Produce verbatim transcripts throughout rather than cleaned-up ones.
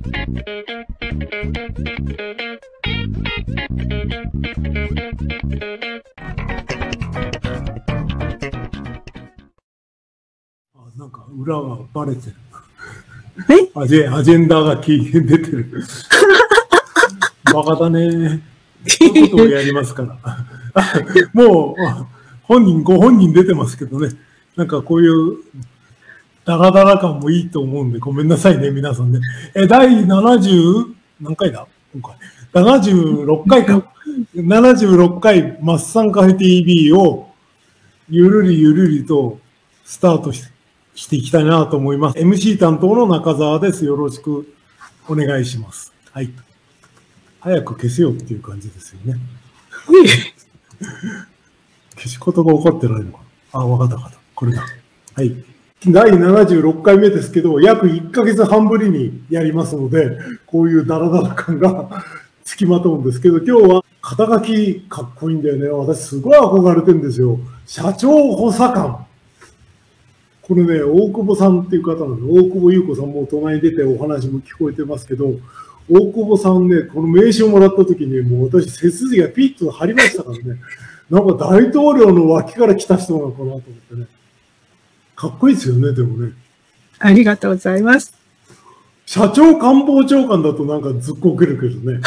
なんか裏がバレてる。アジェ、アジェンダが出てる。バカだね。そういうことをやりますから。もう、本人、ご本人出てますけどね。なんかこういうダラダラ感もいいと思うんで、ごめんなさいね、皆さんね。え、だいななじゅう、何回だ今回。ななじゅうろっかいか。ななじゅうろっかい、マッサンカフェ ティービー をゆるりゆるりとスタートして、していきたいなと思います。エムシー 担当の中澤です。よろしくお願いします。はい。早く消せよっていう感じですよね。消しことが起こってないのか。あ、わかったわかった。これだ。はい。だいななじゅうろっかいめですけど、約いっかげつはんぶりにやりますので、こういうダラダラ感がつきまとうんですけど、今日は肩書きかっこいいんだよね。私すごい憧れてるんですよ。社長補佐官。これね、大久保さんっていう方なんで、大久保優子さんも隣に出てお話も聞こえてますけど、大久保さんね、この名刺をもらった時に、もう私背筋がピッと張りましたからね、なんか大統領の脇から来た人なのかなと思ってね。かっこいいですよね、でもね。 ありがとうございます。 社長官房長官だとなんかずっこけるけどね。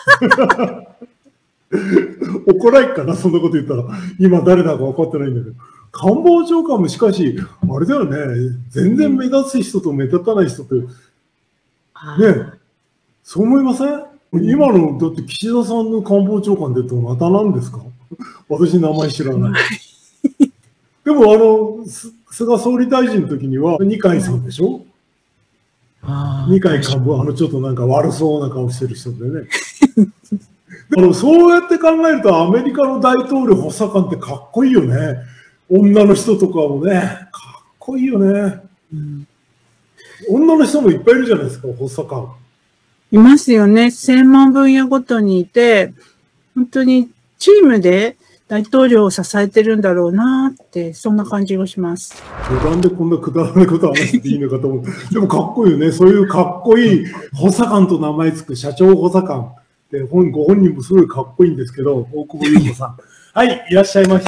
怒らないかな、そんなこと言ったら。今誰だか分かってないんだけど。官房長官もしかし、あれだよね、全然目立つ人と目立たない人って、ね、そう思いません？今の、だって岸田さんの官房長官でどなたなんですか？私名前知らない。でもあの、菅総理大臣の時には二階さんでしょ？二階幹部はあのちょっとなんか悪そうな顔してる人でね。あのそうやって考えるとアメリカの大統領補佐官ってかっこいいよね。女の人とかもね、かっこいいよね。うん、女の人もいっぱいいるじゃないですか、補佐官。 いますよね。専門分野ごとにいて、本当にチームで大統領を支えてるんだろうなって、そんな感じがします。 余談でこんなくだらないこと話していいのかと思う。でもかっこいいよね。そういうかっこいい補佐官と名前つく社長補佐官で、ご本人もすごいかっこいいんですけど、大久保優子さん。はい、いらっしゃいまして、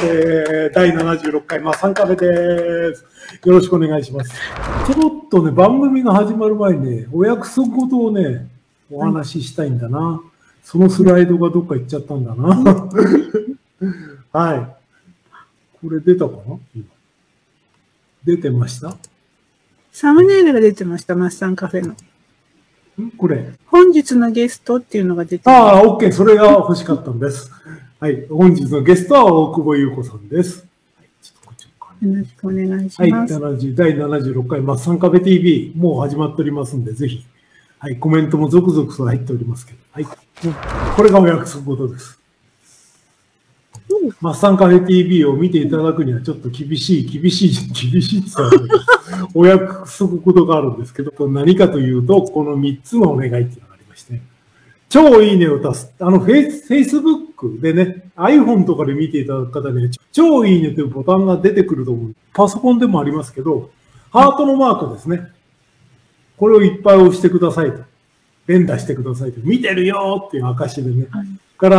だいななじゅうろっかい、マッサンカフェです。よろしくお願いします。ちょっとね、番組が始まる前にね、お約束事をね、お話ししたいんだな。そのスライドがどっか行っちゃったんだな。はい。これ出たかな？今出てました？ サムネイルが出てました、マッサンカフェの。 んこれ。 本日のゲストっていうのが出てました。ああ、OK。それが欲しかったんです。はい。本日のゲストは大久保優子さんです。はい、ちょっとこっちよろしくお願いします。 はい。ななじゅうだいななじゅうろっかいマッサンカフェ ティービー、もう始まっておりますんで、ぜひ。はい。コメントも続々と入っておりますけど。はい。これがお約束事です。うん、マッサンカフェ ティービー を見ていただくにはちょっと厳しい、厳しい、厳しいって言ったらお約束事があるんですけど、何かというと、このみっつのお願いっていうのがありまして、超いいねを足す。あの、フェイス、Facebook でね、iPhone とかで見ていただく方に、超いいねというボタンが出てくると思う。パソコンでもありますけど、ハートのマークですね。これをいっぱい押してくださいと。連打してくださいと。見てるよっていう証でね。はい、から、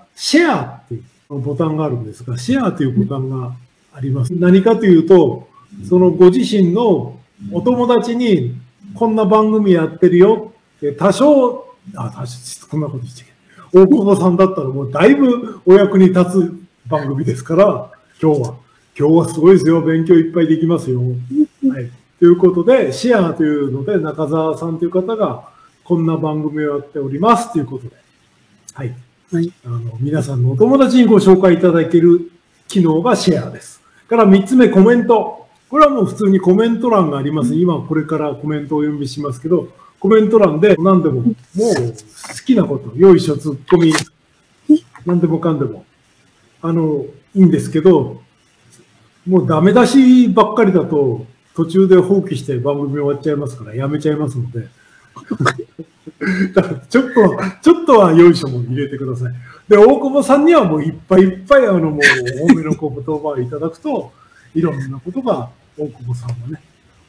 シェアっていうボタンがあるんですが、シェアというボタンがあります。何かというと、そのご自身のお友達に、こんな番組やってるよ。多少、あ、確かにこんなこと言っちゃいけない。大久保さんだったらもうだいぶお役に立つ番組ですから、今日は。今日はすごいですよ。勉強いっぱいできますよ。はい。ということで、シェアというので、中澤さんという方が、こんな番組をやっておりますということで。はい。はい、あの皆さんのお友達にご紹介いただける機能がシェアです。からみっつめ、コメント。これはもう普通にコメント欄があります。今これからコメントをお読みしますけど、コメント欄で何でも、もう好きなこと、よいしょ、ツッコミ、何でもかんでも、あの、いいんですけど、もうダメ出しばっかりだと、途中で放棄して番組終わっちゃいますから、やめちゃいますので、だからちょっとは、ちょっとはよいしょも入れてください。で、大久保さんにはもういっぱいいっぱい、あの、もう、多めの言葉をいただくと、いろんなことが大久保さんはね、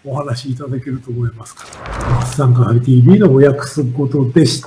お話しいただけると思いますから。マッサンカフェ ティーブイ のお約束事でした。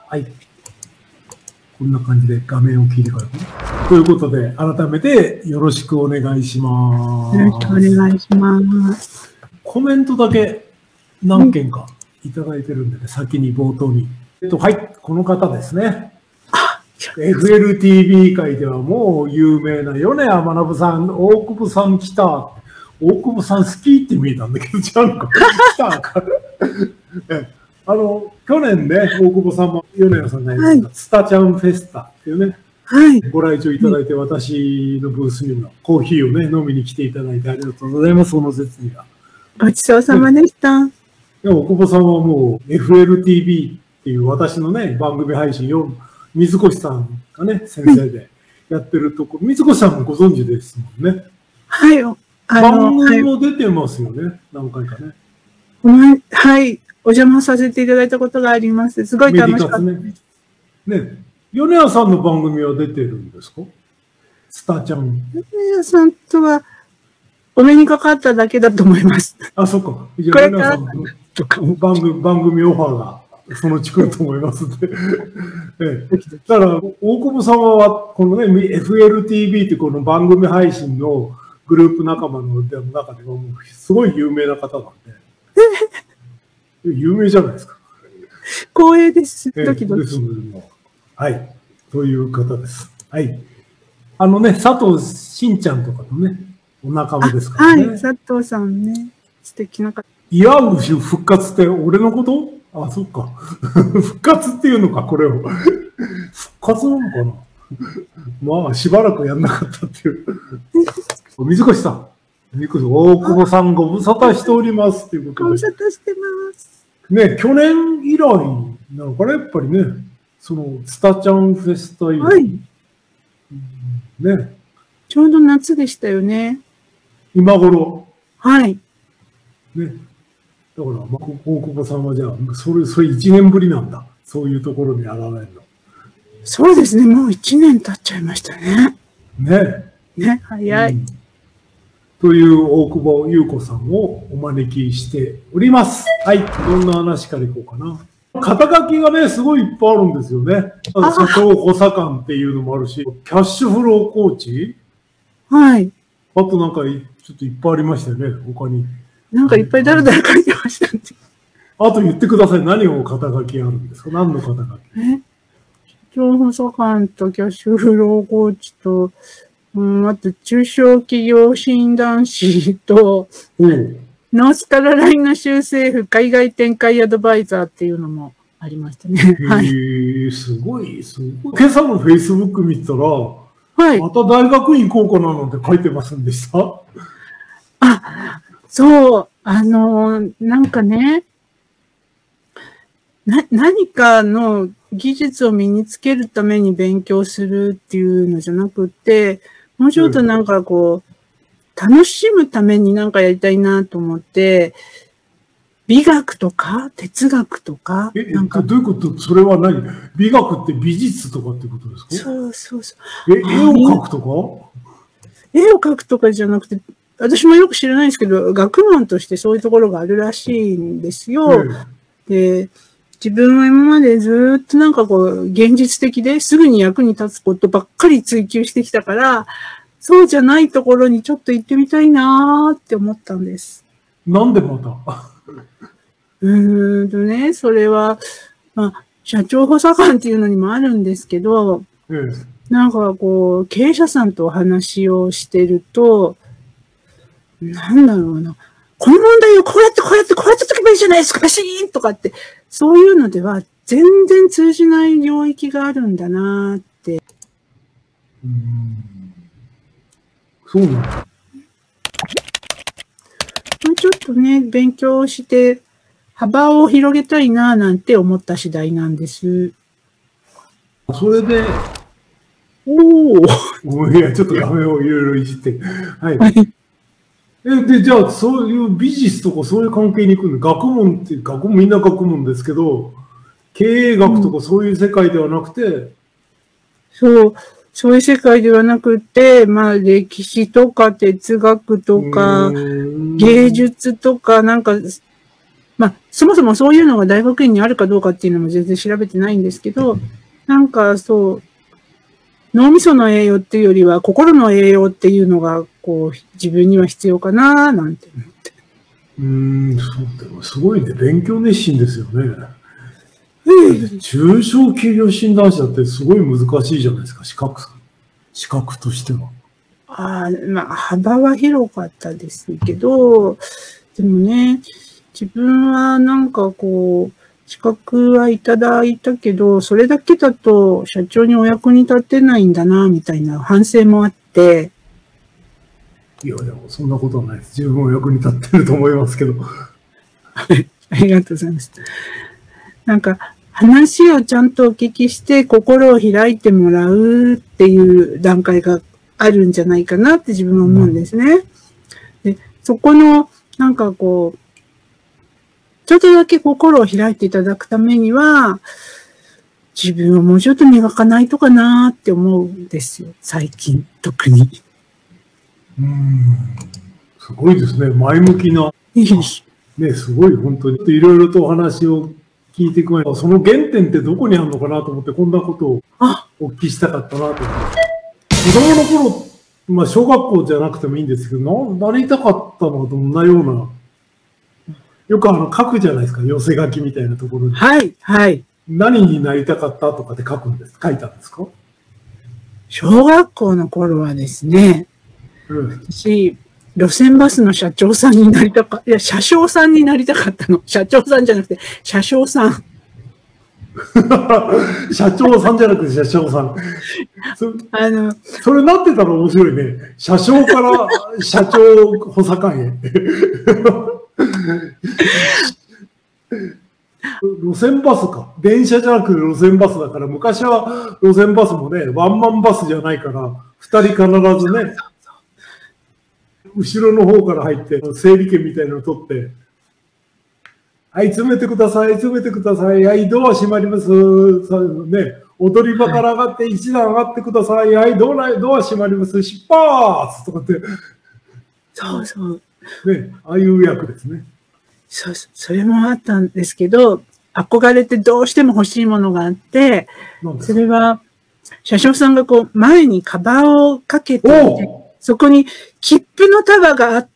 はい。こんな感じで画面を切り替える。ということで、改めてよろしくお願いします。 よろしくお願いします。 コメントだけ何件かいただいてるんでね、先に冒頭に。えっと、はい、この方ですね。エフエルティービー 界ではもう有名な米谷学さん、大久保さん来た。大久保さん好きって見えたんだけど、違うのか。来たか。あの、去年ね、大久保さんも米谷さんがやった、スタちゃんフェスタっていうね、はい、ご来場いただいて、私のブースにもコーヒーをね、飲みに来ていただいてありがとうございます、その説には。 ごちそうさまでした。 でも、大久保さんはもう エフエルティービー っていう私のね、番組配信を水越さんがね、先生でやってるところ、水越さんもご存知ですもんね。 はい。 あの番組も出てますよね、はい、何回かね。 はい。お邪魔させていただいたことがあります。すごい楽しかったです。ね。 ね。米谷さんの番組は出てるんですか？スタちゃん。 米谷さんとは、お目にかかっただけだと思います。 あ、そっか。じゃあ、米谷さんの番組、番組オファーが。そのうち来ると思いますんで。ええ、だから、大久保様は、このね、エフエルティービー ってこの番組配信のグループ仲間の中では、もうすごい有名な方なんで。有名じゃないですか。 光栄です。ドキドキ。 はい。という方です。はい。あのね、佐藤真ちゃんとかのね、お仲間ですからね。 はい、佐藤さんね。素敵な方。 岩口復活って俺のこと？あ、そっか。復活っていうのか、これを。復活なのかな。まあ、しばらくやんなかったっていう。水越さん。水越大久保さんご無沙汰しておりますっていうことで。 ご無沙汰してます。 ね、去年以来なのかな、やっぱりね。その、スタちゃんフェスタ以来。はい。ね。 ちょうど夏でしたよね。 今頃。 はい。 ね。だから、まあ、大久保さんはじゃあ、それ、それ一年ぶりなんだ。そういうところに現れるの。 そうですね。もう一年経っちゃいましたね。 ね。 ね、早い。うん、 という大久保優子さんをお招きしております。はい。どんな話からいこうかな。肩書きがね、すごいいっぱいあるんですよね。社長補佐官っていうのもあるし、キャッシュフローコーチ。 はい。 あとなんか、ちょっといっぱいありましたよね。他に。 なんかいっぱいだらだら書いてましたね。 あと言ってください。何を肩書きあるんですか？何の肩書き？ え社長補佐官とキャッシュフローコーチと、うん、あと中小企業診断士と、ノースカロライナ州政府海外展開アドバイザーっていうのもありましたね。 はい。すごい、すごい。今朝のフェイスブック見たら、はい。また大学院行こうかななんて書いてませんでした？ あ、そう、あの、なんかね、な、何かの技術を身につけるために勉強するっていうのじゃなくて、もうちょっとなんかこう、楽しむためになんかやりたいなと思って、美学とか哲学とか。 え、なんかどういうこと？それは何？美学って美術とかってことですか？ そうそうそう。 え、絵を描くとか？ 絵を描くとかじゃなくて、私もよく知らないんですけど、学問としてそういうところがあるらしいんですよ。で、自分は今までずっとなんかこう、現実的ですぐに役に立つことばっかり追求してきたから、そうじゃないところにちょっと行ってみたいなーって思ったんです。 なんでまたうーんとね、それは、まあ、社長補佐官っていうのにもあるんですけど、 ええ、 なんかこう、経営者さんとお話をしてると、なんだろうな。この問題をこうやってこうやってこうやって解けばいいじゃないですか、パシーンとかって、そういうのでは全然通じない領域があるんだなって。うーん。そうなんだ。 もうちょっとね、勉強して幅を広げたいななんて思った次第なんです。 それで、 おお。いや、ちょっと画面をいろいろいじって。はい。はい、え、で、じゃあ、そういう美術とかそういう関係に行くの？学問って、学問みんな学問ですけど、経営学とかそういう世界ではなくて、 うん、そう、 そういう世界ではなくて、まあ歴史とか哲学とか芸術とかなんか、まあそもそもそういうのが大学院にあるかどうかっていうのも全然調べてないんですけど、なんかそう、脳みその栄養っていうよりは心の栄養っていうのがこう自分には必要かななんて思って。 うーん、そうでもすごいね。勉強熱心ですよね。中小企業診断士だってすごい難しいじゃないですか、資格、資格としては。 ああ、まあ、幅は広かったですけど、でもね、自分はなんかこう、資格はいただいたけど、それだけだと社長にお役に立てないんだな、みたいな反省もあって、 いや、でもそんなことはないです。十分お役に立ってると思いますけど。 ありがとうございます。なんか、話をちゃんとお聞きして心を開いてもらうっていう段階があるんじゃないかなって自分は思うんですね。で、そこの、なんかこう、ちょっとだけ心を開いていただくためには、自分をもうちょっと磨かないとかなって思うんですよ。最近、特に。 うーん。すごいですね。前向きな。ね、すごい、本当に。いろいろとお話を聞いていく前に、その原点ってどこにあるのかなと思って、こんなことをお聞きしたかったなと思って。子供の頃、まあ、小学校じゃなくてもいいんですけど、な、なりたかったのはどんなような、よくあの、書くじゃないですか、寄せ書きみたいなところに。 はい、はい。 何になりたかったとかって書くんです、書いたんですか？ 小学校の頃はですね、うん、私、路線バスの社長さんになりたか、いや、車掌さんになりたかったの。社長さんじゃなくて、車掌さん。 社長さんじゃなくて車掌さん。そ, あのそれなってたら面白いね。車掌から社長補佐官へ。路線バスか。電車じゃなくて路線バスだから、昔は路線バスもね、ワンマンバスじゃないから、二人必ずね、後ろの方から入って、整理券みたいなのを取って、はい、詰めてください、詰めてください、はい、ドア閉まります。ね、踊り場から上がって一段上がってください、はい、ドア、ドア閉まります。出発とかって。 そうそう。 ね、ああいう役ですね。 そう、それもあったんですけど、憧れてどうしても欲しいものがあって、それは、車掌さんがこう、前にカバーをかけていて、そこに切符の束があって、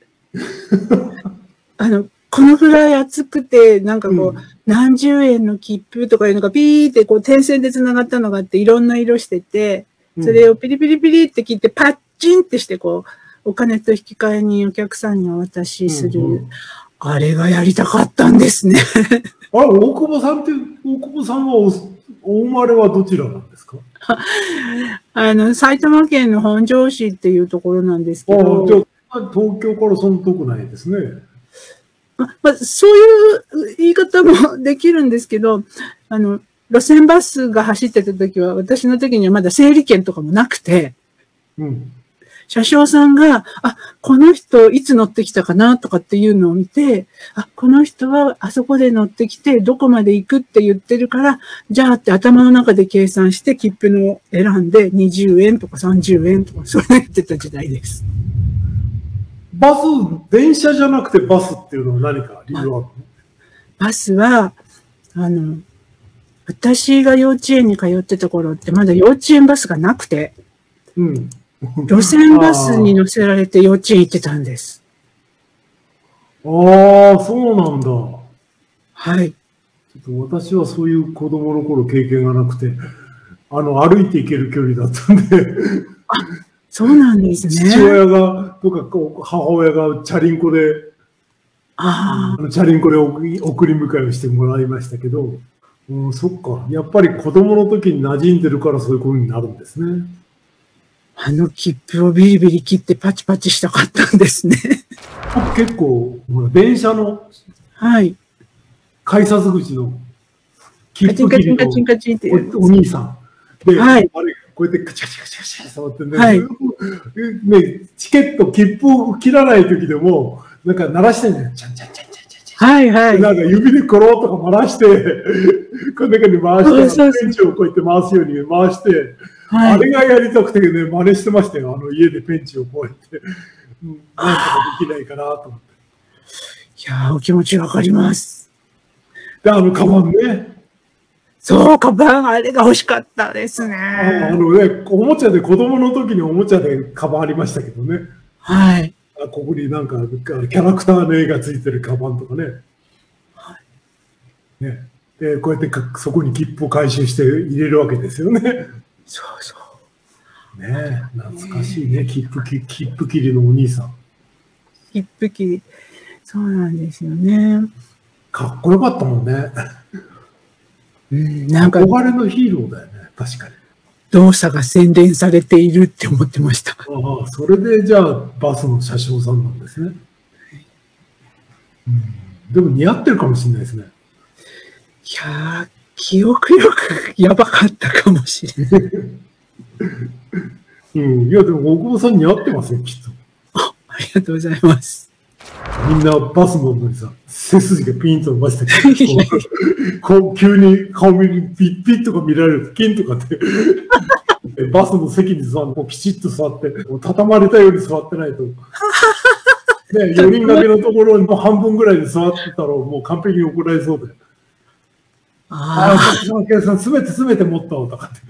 あの、このぐらい厚くて、なんかこう、うん、何十円の切符とかいうのがピーってこう、点線で繋がったのがあって、いろんな色してて、それをピリピリピリって切って、パッチンってして、こう、お金と引き換えにお客さんにお渡しする。うんうん、あれがやりたかったんですね。 あれ、大久保さんって、大久保さんはお、お生まれはどちらなんですか？ あの、埼玉県の本庄市っていうところなんですけど。 じゃあ東京からそんな遠くないですね。 ま、まあ、そういう言い方もできるんですけど、あの、路線バスが走ってた時は、私の時にはまだ整理券とかもなくて、うん、車掌さんが、あ、この人いつ乗ってきたかなとかっていうのを見て、あ、この人はあそこで乗ってきて、どこまで行くって言ってるから、じゃあって頭の中で計算して切符の選んでにじゅうえんとかさんじゅうえんとか、そうやってた時代です。 バス、電車じゃなくてバスっていうのは何か理由あるの？ バスは、あの、私が幼稚園に通ってた頃ってまだ幼稚園バスがなくて、うん、路線バスに乗せられて幼稚園行ってたんです。 ああ、そうなんだ。 はい。 ちょっと私はそういう子供の頃経験がなくて、あの、歩いて行ける距離だったんで。 あ、そうなんですね。 父親が、とか母親がチャリンコで、 ああのチャリンコで送り迎えをしてもらいましたけど、うん、そっか。やっぱり子供の時に馴染んでるからそういうことになるんですね。 あの切符をビリビリ切ってパチパチしたかったんですね。 結構、ほら、電車の、 はい。 改札口の切符切りのお兄さん。で、はい、あれ、こうやってカチカチカチカチ触ってね、はい、ね、チケット、切符を切らない時でも、なんか鳴らしてんだよ。チャンチャンチャンチャンチャンチはいはい。 なんか指でコロッとか回して、この中に回して、 そうそうそうペンチをこうやって回すように回して、 はいあれがやりたくてね、真似してましたよ。あの家でペンチをこうやって、うん、なんとかできないかなと思って。 いやー、お気持ちわかります。 で、あのカバンね。 そう、カバン、あれが欲しかったですね。 ああのね、おもちゃで、子供の時におもちゃでカバンありましたけどね。 はい。 あここになんかキャラクターの絵がついてるカバンとかね。 はい。 ね。で、こうやってかそこに切符を回収して入れるわけですよね。 そうそう。 ねえ、懐かしいね。切符き、切符切りのお兄さん。 切符切り。そうなんですよね。 かっこよかったもんね。 うん、なんか。 憧れのヒーローだよね。確かに。 動作が洗練されているって思ってました。 ああ、それでじゃあバスの車掌さんなんですね。うん、でも似合ってるかもしれないですね。 いやー、記憶力やばかったかもしれない。 うん、いやでも大久保さん似合ってますよ、きっと。 あ、ありがとうございます。 みんなバス乗るのにさ、背筋がピンと伸ばして、こう急に顔見にピッピッとか見られるとピンとかってバスの席に座ってきちっと座って畳まれたように座ってないと、ね、よにん掛けのところの半分ぐらいで座ってたらもう完璧に怒られそうで、ああ、その計算すべてすべて持ったわとかって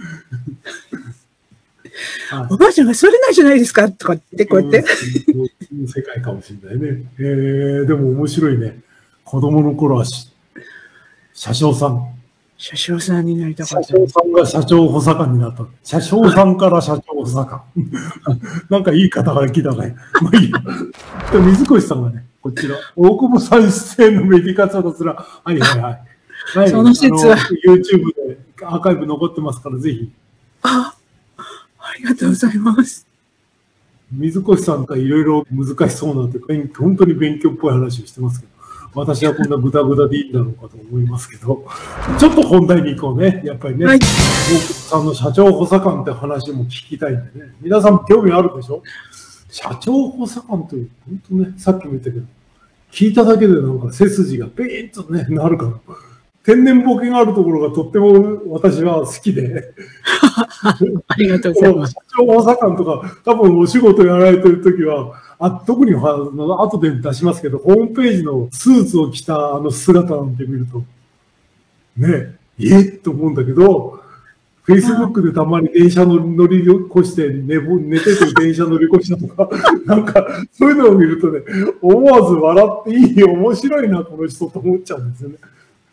おばあちゃんがそれないじゃないですかとかってこうやって世界かもしれないね。えー、でも面白いね。子供の頃は車掌さん。 車掌さんになりたかった。 車掌さんが社長補佐官になった。車掌さんから社長補佐官。なんかいい肩書きだね。まあいいや。水越さんがね、こちら、大久保さん出演のメディカツアすら、はいはいはい。はい、 その説は。 YouTube でアーカイブ残ってますから、ぜひ。 あ、ありがとうございます。 水越さんがいろいろ難しそうなって、本当に勉強っぽい話をしてますけど、私はこんなグダグダでいいんだろうかと思いますけど、ちょっと本題に行こうね。やっぱりね、大久保さんの社長補佐官って話も聞きたいんでね。皆さん興味あるでしょ？社長補佐官という、本当ね、さっきも言ったけど、聞いただけでなんか背筋がピーンとね、なるから。天然ボケがあるところがとっても私は好きで。 ありがとうございます。 社長補佐官とか、多分お仕事やられてるときは、あ、特に後で出しますけど、ホームページのスーツを着たあの姿なんて見ると、ねえ、えっと思うんだけど、Facebook でたまに電車乗り越して寝ぼ、寝てて電車乗り越したとか、なんかそういうのを見るとね、思わず笑っていい、面白いな、この人と思っちゃうんですよね。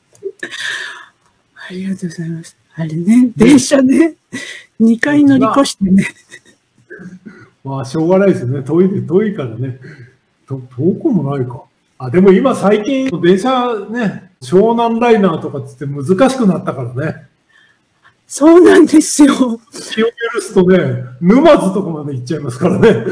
ありがとうございます。あれね、電車ね、にかい乗り越してね。 まあ、しょうがないですよね。遠いで、遠いからね。遠くもないか。あ、でも今最近、電車ね、湘南ライナーとかつって難しくなったからね。 そうなんですよ。 気を許すとね、沼津とかまで行っちゃいますからね。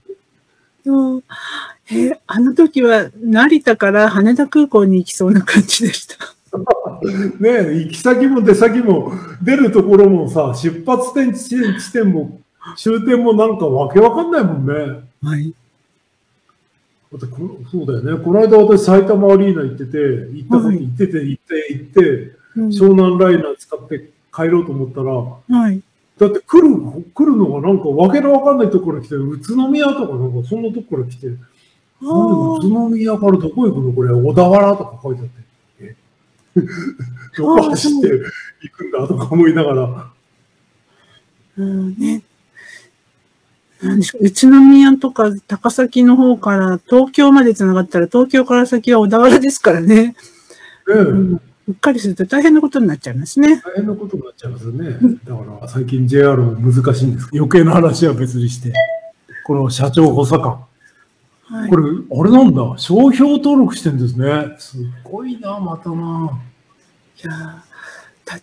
え、あの時は成田から羽田空港に行きそうな感じでした。 ねえ、行き先も出先も、出るところもさ、出発点、地点も、終点もなんかわけわかんないもんね。 はい。 だってこそうだよね。この間私埼玉アリーナ行ってて、行ったこと、はい、行ってて、行って、行って、うん、湘南ライナー使って帰ろうと思ったら、 はい。 だって来る、来るのがなんかわけのわかんないところから来て、宇都宮とかなんかそんなとこから来て、なんで宇都宮からどこ行くのこれ、小田原とか書いてあって。どこ走って行くんだとか思いながら。 うんね。なんでしょう、宇都宮とか高崎の方から東京まで繋がったら、東京から先は小田原ですからね。 うん。 うっかりすると大変なことになっちゃいますね。 大変なことになっちゃいますよね。だから最近 ジェイアール も難しいんです。余計な話は別にして。この社長補佐官。はい、これ、あれなんだ。商標登録してるんですね。すごいな、またな。 いや、だって、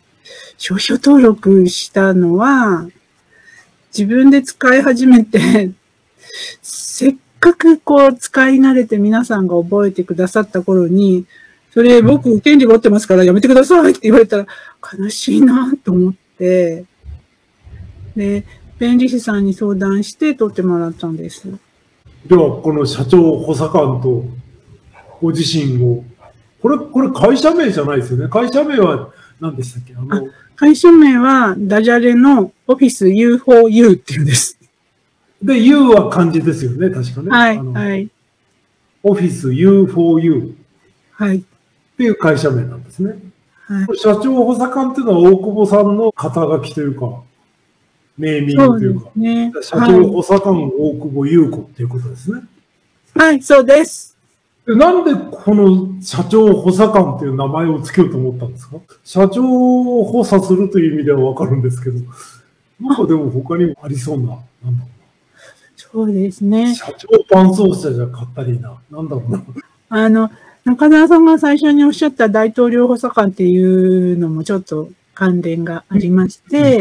商標登録したのは、自分で使い始めて、せっかくこう使い慣れて皆さんが覚えてくださった頃に、それ僕権利持ってますからやめてくださいって言われたら悲しいなと思って、で、弁理士さんに相談して取ってもらったんです。 では、この社長補佐官とご自身を。これ、これ会社名じゃないですよね。会社名は何でしたっけ？あの会社名はダジャレのオフィス ユーフォーユー っていうんです。 で、U は漢字ですよね、確かね。 はい、 あのはい。 オフィス ユーフォーユーはい。 っていう会社名なんですね。 はい、 社長補佐官っていうのは大久保さんの肩書きというか、ネーミングというか、 そうですね、 社長補佐官大久保優子っていうことですね。 はい、そうです。 なんでこの社長補佐官っていう名前をつけようと思ったんですか？社長を補佐するという意味ではわかるんですけど、なんかでも他にもありそうな、なんだろうな。 そうですね。 社長伴走者じゃかったりいな。なんだろうな。 あの、中澤さんが最初におっしゃった大統領補佐官っていうのもちょっと関連がありまして、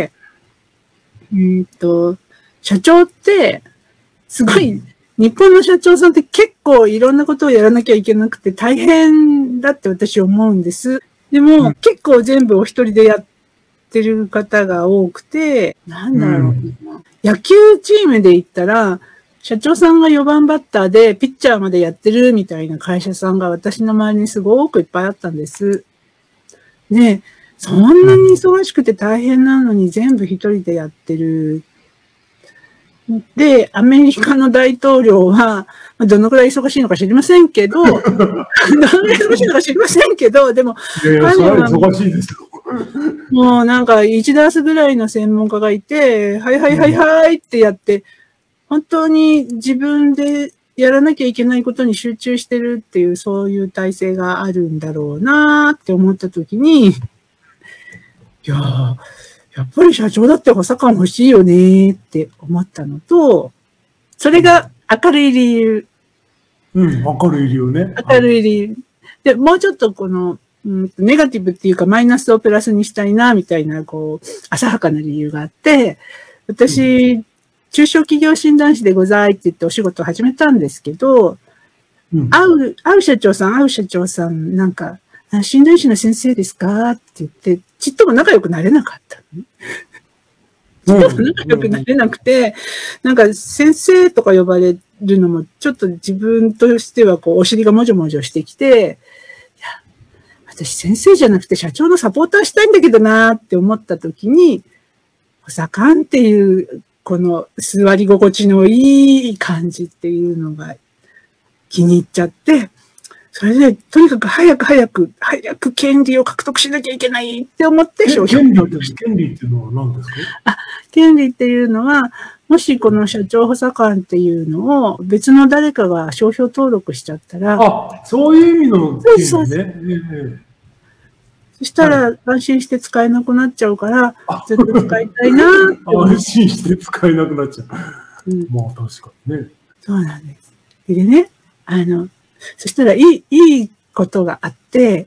うん、うんと、社長って、すごい、日本の社長さんって結構いろんなことをやらなきゃいけなくて大変だって私思うんです。でも、うん、結構全部お一人でやってる方が多くて、なんだろう、うん、野球チームで言ったら、社長さんがよばんバッターでピッチャーまでやってるみたいな会社さんが私の周りにすごくいっぱいあったんです。で、そんなに忙しくて大変なのに全部一人でやってる。で、アメリカの大統領は、どのくらい忙しいのか知りませんけど、どのくらい忙しいのか知りませんけど、でも、 いやいや、それは忙しいですよ。 もうなんかいちダースぐらいの専門家がいて、はいはいはいはいってやって、本当に自分でやらなきゃいけないことに集中してるっていう、そういう体制があるんだろうなって思ったときに、いやー、やっぱり社長だって補佐官欲しいよねって思ったのと、それが明るい理由。 うん、明るい理由ね。 明るい理由。で、もうちょっとこの、うん、ネガティブっていうかマイナスをプラスにしたいな、みたいな、こう、浅はかな理由があって、私、うん、中小企業診断士でございって言ってお仕事を始めたんですけど、うん、会う、会う社長さん、会う社長さん、なんか、診断士の先生ですかって言って、ちっとも仲良くなれなかったの。ちっとも仲良くなれなくて、なんか先生とか呼ばれるのも、ちょっと自分としてはこう、お尻がもじょもじょしてきて、いや、私先生じゃなくて社長のサポーターしたいんだけどなって思った時に、補佐官っていう、この座り心地のいい感じっていうのが気に入っちゃって、それで、とにかく早く早く、早く権利を獲得しなきゃいけないって思って商標権利って、権利っていうのは何ですか？ あ、権利っていうのは、もしこの社長補佐官っていうのを別の誰かが商標登録しちゃったら。 あ、そういう意味の権利ね。そうそう。 そしたら安心して使えなくなっちゃうから、ずっと使いたいなって思って。安心して使えなくなっちゃう。うん、まあ確かにね。 そうなんです。でね、あの、そしたらいい、いいことがあって、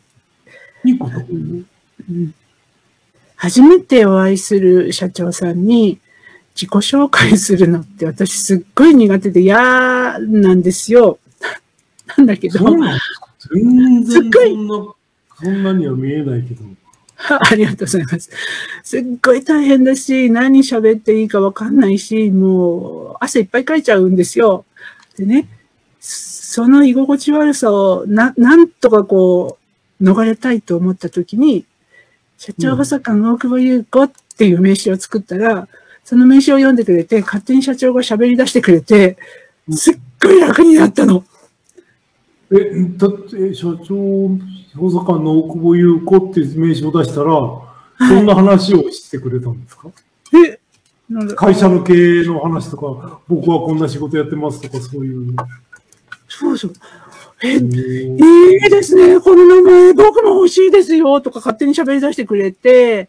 いいこと、 うんうん、初めてお会いする社長さんに自己紹介するのって私すっごい苦手で嫌なんですよ。なんだけど。 そうなんですか？全然そんな、そんなには見えないけど。 ありがとうございます。すっごい大変だし、何喋っていいかわかんないし、もう汗いっぱいかいちゃうんですよ。でね、その居心地悪さをな、なんとかこう、逃れたいと思ったときに、社長補佐官大久保優子っていう名刺を作ったら、その名刺を読んでくれて、勝手に社長が喋り出してくれて、すっごい楽になったの。 え、だって、社長補佐官の大久保優子っていう名刺を出したら、はい、そんな話をしてくれたんですか？え会社の経営の話とか、僕はこんな仕事やってますとか、そういう。 そうそう。え、いいですね。この名前、僕も欲しいですよ。とか勝手に喋り出してくれて、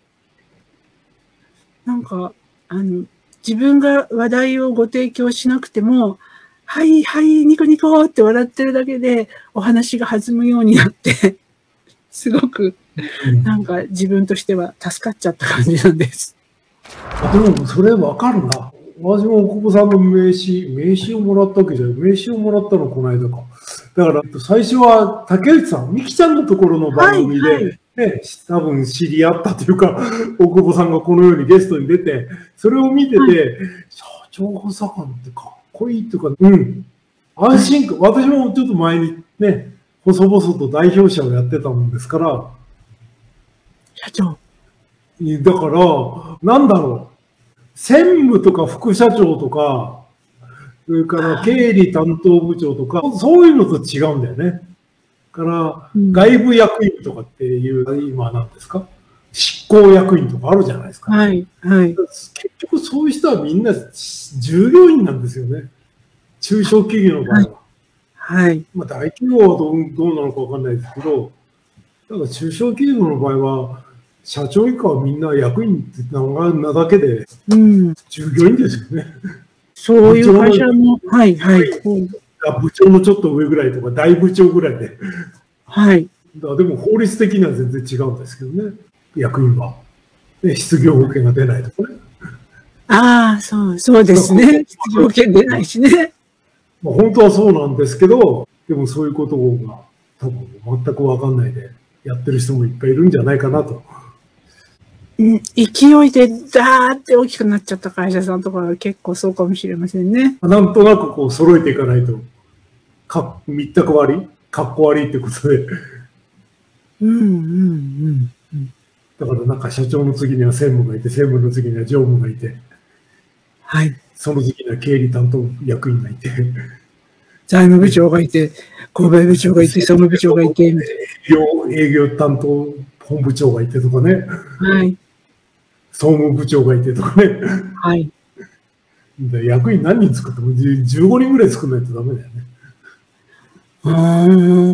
なんか、あの、自分が話題をご提供しなくても、はいはい、ニコニコって笑ってるだけでお話が弾むようになって、すごく、なんか自分としては助かっちゃった感じなんです。 でも、それわかるな。私も大久保さんの名刺、名刺をもらったわけじゃない。名刺をもらったのこの間か。だから、最初は竹内さん、美希ちゃんのところの番組で、はいはい、ね、多分知り合ったというか、大久保さんがこのようにゲストに出て、それを見てて、はい、社長補佐官ってかっこいいというか、うん。 安心感、私もちょっと前にね、細々と代表者をやってたもんですから、 社長。 だから、なんだろう、専務とか副社長とか、それから経理担当部長とか、そういうのと違うんだよね。から、外部役員とかっていう、今なんですか、執行役員とかあるじゃないですか。 はい、はい。 結局そういう人はみんな従業員なんですよね。中小企業の場合は。 はい。はい、まあ大企業はどう、どうなのかわかんないですけど、ただ中小企業の場合は、社長以下はみんな役員って名だけで、従業員ですよね。うん、 そういう会社の、はいはい。 部長のちょっと上ぐらいとか、大部長ぐらいで。 はい。 だでも法律的には全然違うんですけどね、役員は。で失業保険が出ないとかね。 ああ、そう、そうですね。失業保険出ないしね。 まあ本当はそうなんですけど、でもそういうことが多分全くわかんないでやってる人もいっぱいいるんじゃないかなと。 勢いでダーって大きくなっちゃった会社さんとかは結構そうかもしれませんね。 なんとなくこう揃えていかないと、かみったく悪い、かっこ悪いってことで。 うんうんうん。 だからなんか社長の次には専務がいて、専務の次には常務がいて、 はい。 その次には経理担当役員がいて、 財務部長がいて、購買部長がいて、総務部長がいて、営業、営業担当本部長がいてとかね。 はい。 総務部長がいてとかね。 はい。 で役員何人作ってもじゅうごにんぐらい作んないとダメだよね。 うん。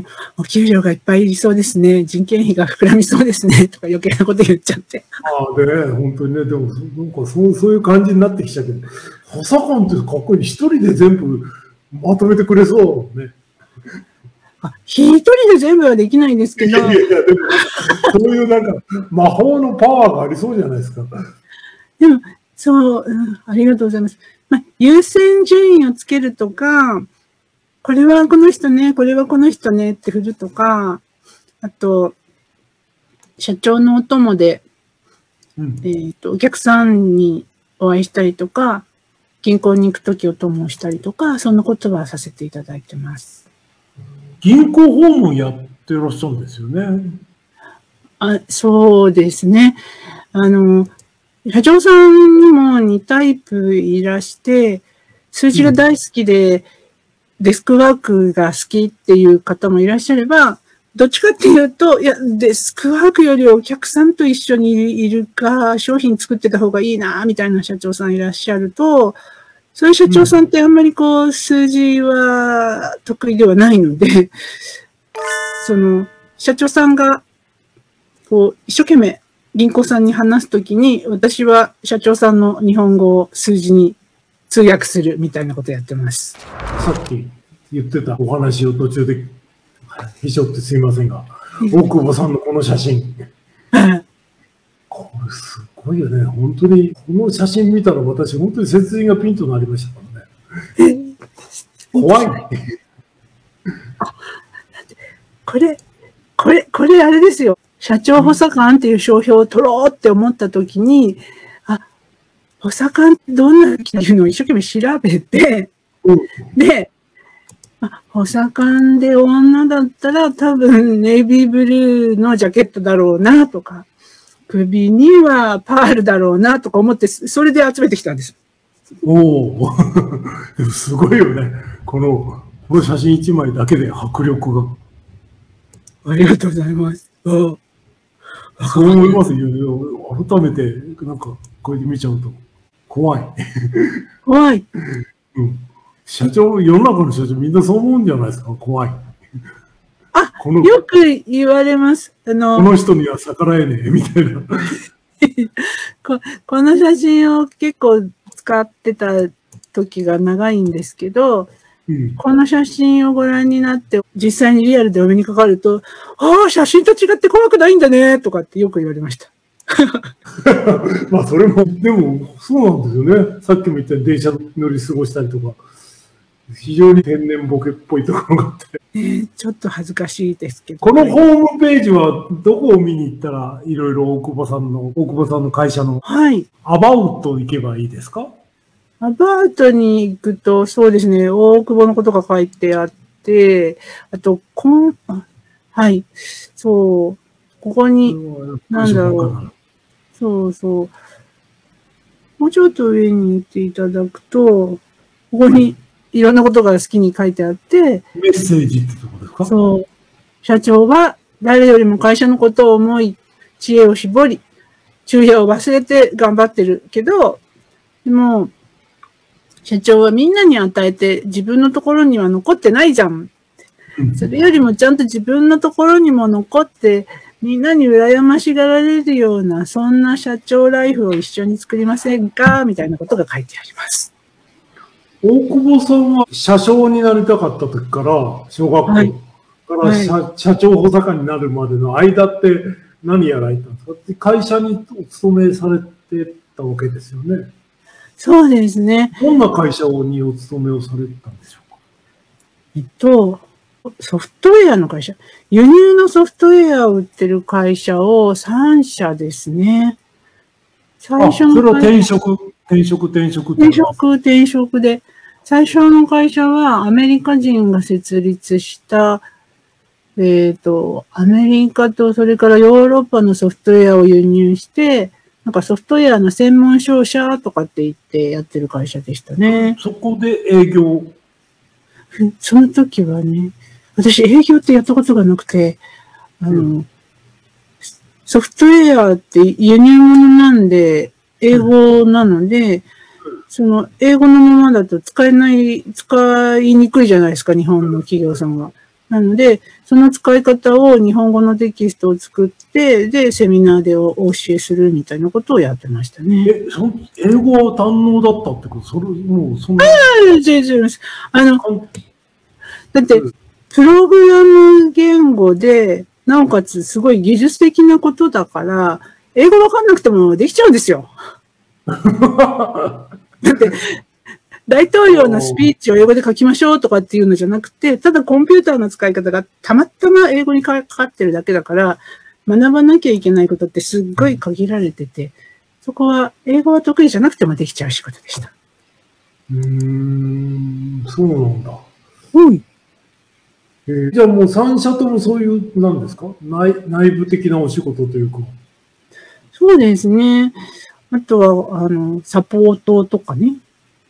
お給料がいっぱいいりそうですね。人件費が膨らみそうですね。とか余計なこと言っちゃって。 ああ、でね、本当にね、でも、なんかそう、そういう感じになってきちゃうけど、補佐官ってかっこいい。一人で全部まとめてくれそうね。 あ、一人で全部はできないんですけど。いやいや、でも、 そういうなんか魔法のパワーがありそうじゃないですか。 でも、そう、うん、ありがとうございます。まあ、優先順位をつけるとか、これはこの人ね、これはこの人ねって振るとか、あと、社長のお供で、うん、えっと、お客さんにお会いしたりとか、銀行に行くときお供をしたりとか、そんなことはさせていただいてます。 銀行訪問やってらっしゃるんですよね。 あ、そうですね。あの、社長さんにもにタイプいらして、数字が大好きで、うん、デスクワークが好きっていう方もいらっしゃれば、どっちかっていうと、いや、デスクワークよりお客さんと一緒にいるか、商品作ってた方がいいな、みたいな社長さんいらっしゃると、そういう社長さんってあんまりこう、数字は得意ではないので、その、社長さんが、こう、一生懸命銀行さんに話すときに、私は社長さんの日本語を数字に通訳するみたいなことやってます。 さっき言ってたお話を途中でへしょってすいませんが、大久保さんのこの写真。これすごいよね。本当に、この写真見たら私、本当に背筋がピンとなりましたからね。怖い。 これ、これ、これあれですよ。社長補佐官っていう商標を取ろうって思ったときに、あ、補佐官ってどんなっていうのを一生懸命調べて、うん、で、補佐官で女だったら多分ネイビーブルーのジャケットだろうなとか、首にはパールだろうなとか思って、それで集めてきたんです。 おお、すごいよね。この、この写真一枚だけで迫力が。 ありがとうございます。 そう思いますよ。改めて、なんか、これで見ちゃうと、怖い。 怖い。 うん。社長、世の中の社長みんなそう思うんじゃないですか。怖い。 あ、このよく言われます。 あの、この人には逆らえねえ、みたいなこ。この写真を結構使ってた時が長いんですけど、うん、この写真をご覧になって、実際にリアルでお目にかかると、ああ、写真と違って怖くないんだね、とかってよく言われました。 まあ、それも、でも、そうなんですよね。さっきも言ったように電車乗り過ごしたりとか。非常に天然ボケっぽいところがあって、 えー、ちょっと恥ずかしいですけど。 このホームページはどこを見に行ったらいろいろ大久保さんの、大久保さんの会社の、はい。アバウト行けばいいですか？ アアパートに行くと、そうですね、大久保のことが書いてあって、あと、こん、はい、そう、ここに、なんだろう、そうそう、もうちょっと上に行っていただくと、ここにいろんなことが好きに書いてあって、 メッセージってとこですか？ そう、社長は誰よりも会社のことを思い、知恵を絞り、昼夜を忘れて頑張ってるけど、でも、社長はみんなに与えて自分のところには残ってないじゃん。それよりもちゃんと自分のところにも残って、みんなに羨ましがられるような、そんな社長ライフを一緒に作りませんかみたいなことが書いてあります。 大久保さんは社長になりたかった時から、小学校から社、はい、社長補佐官になるまでの間って何やられたんですか？会社にお勤めされてたわけですよね。 そうですね。 どんな会社にお勤めをされてたんでしょうか？ えっと、ソフトウェアの会社。輸入のソフトウェアを売ってる会社をさん社ですね。 最初の会社。それは転職、転職、転職。 転職、転職で。最初の会社はアメリカ人が設立した、えっと、アメリカとそれからヨーロッパのソフトウェアを輸入して、なんかソフトウェアの専門商社とかって言ってやってる会社でしたね。 そこで営業？ その時はね、私営業ってやったことがなくて、あの、うん、ソフトウェアって輸入物なんで、英語なので、うん、その英語のままだと使えない、使いにくいじゃないですか、日本の企業さんが。なので、その使い方を日本語のテキストを作って、で、セミナーでお教えするみたいなことをやってましたね。 え、そ英語は堪能だったってこと？それ、もう、そんな。 ああ、全然です。あの、だって、プログラム言語で、なおかつすごい技術的なことだから、英語わかんなくてもできちゃうんですよ。だって、大統領のスピーチを英語で書きましょうとかっていうのじゃなくて、ただコンピューターの使い方がたまたま英語にかかってるだけだから、学ばなきゃいけないことってすっごい限られてて、そこは英語は得意じゃなくてもできちゃう仕事でした。 うーん、そうなんだ。 うん。 えー、じゃあもう三社ともそういう、なんですか？内、内部的なお仕事というか。 そうですね。あとは、あの、サポートとかね。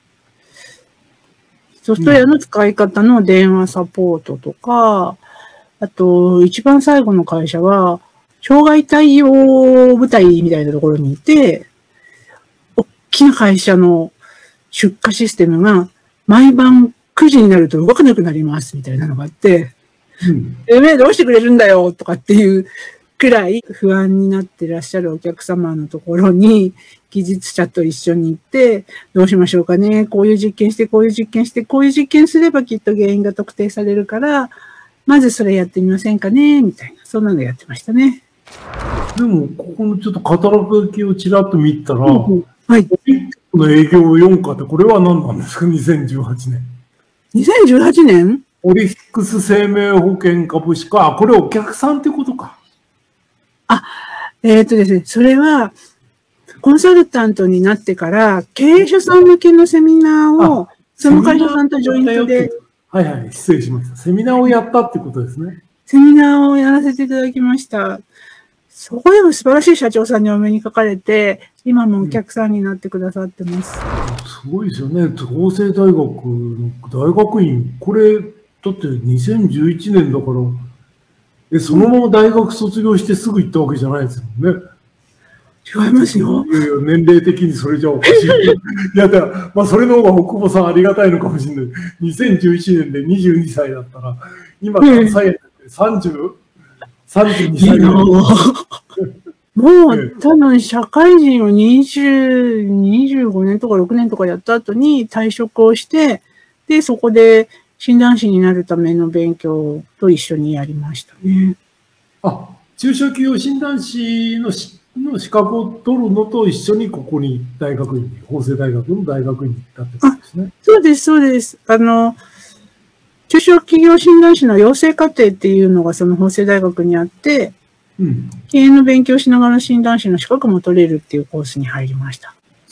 ソフトウェアの使い方の電話サポートとか、あと、一番最後の会社は、障害対応部隊みたいなところにいて、大きな会社の出荷システムが毎晩くじになると動かなくなりますみたいなのがあって、うん、えめどうしてくれるんだよとかっていうくらい不安になってらっしゃるお客様のところに、技術者と一緒に行って、どうしましょうかね。こういう実験して、こういう実験して、こういう実験すればきっと原因が特定されるから、まずそれやってみませんかね、みたいな。そんなのやってましたね。 でも、ここのちょっと働きをちらっと見たら、うんうん、 はい。 オリンピックの営業よん課ってこれは何なんですか？にせんじゅうはちねん。 にせんじゅうはちねん？ オリックス生命保険株式か。あ、これお客さんってことか。 あ、えっとですね、それは、コンサルタントになってから、経営者さん向けのセミナーを、その会社さんとジョイントで。 はいはい、失礼しました。セミナーをやったってことですね。 セミナーをやらせていただきました。そこでも素晴らしい社長さんにお目にかかれて、今もお客さんになってくださってます。 うん、すごいですよね。法政大学の大学院。これ、だってにせんじゅういちねんだから、え、そのまま大学卒業してすぐ行ったわけじゃないですもんね。 違いますよ。 いやいや、年齢的にそれじゃおかしい。いや、だから、まあ、それの方が大久保さんありがたいのかもしれない。にせんじゅういちねんでにじゅうにさいだったら、今何歳やってさんじゅう、さんじゅうにさいだ。 もう、多分社会人をにじゅう、にじゅうごねんとかろくねんとかやった後に退職をして、で、そこで診断士になるための勉強と一緒にやりましたね。 あ、中小企業診断士のしの資格を取るのと一緒にここに大学院に、法政大学の大学院に行ったってことですね。 そうです、そうです。あの、中小企業診断士の養成課程っていうのがその法政大学にあって、うん、経営の勉強しながら診断士の資格も取れるっていうコースに入りました。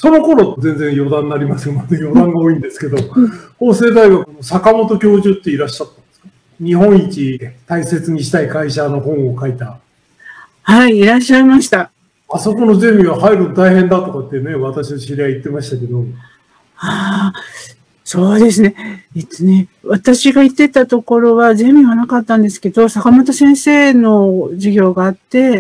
その頃全然余談になりますよ。まだ余談が多いんですけど、法政大学の坂本教授っていらっしゃったんですか？日本一大切にしたい会社の本を書いた。 はい、いらっしゃいました。 あそこのゼミは入るの大変だとかってね、私の知り合い言ってましたけど。 ああ、そうですね。えっとね、私が行ってたところはゼミはなかったんですけど、坂本先生の授業があって、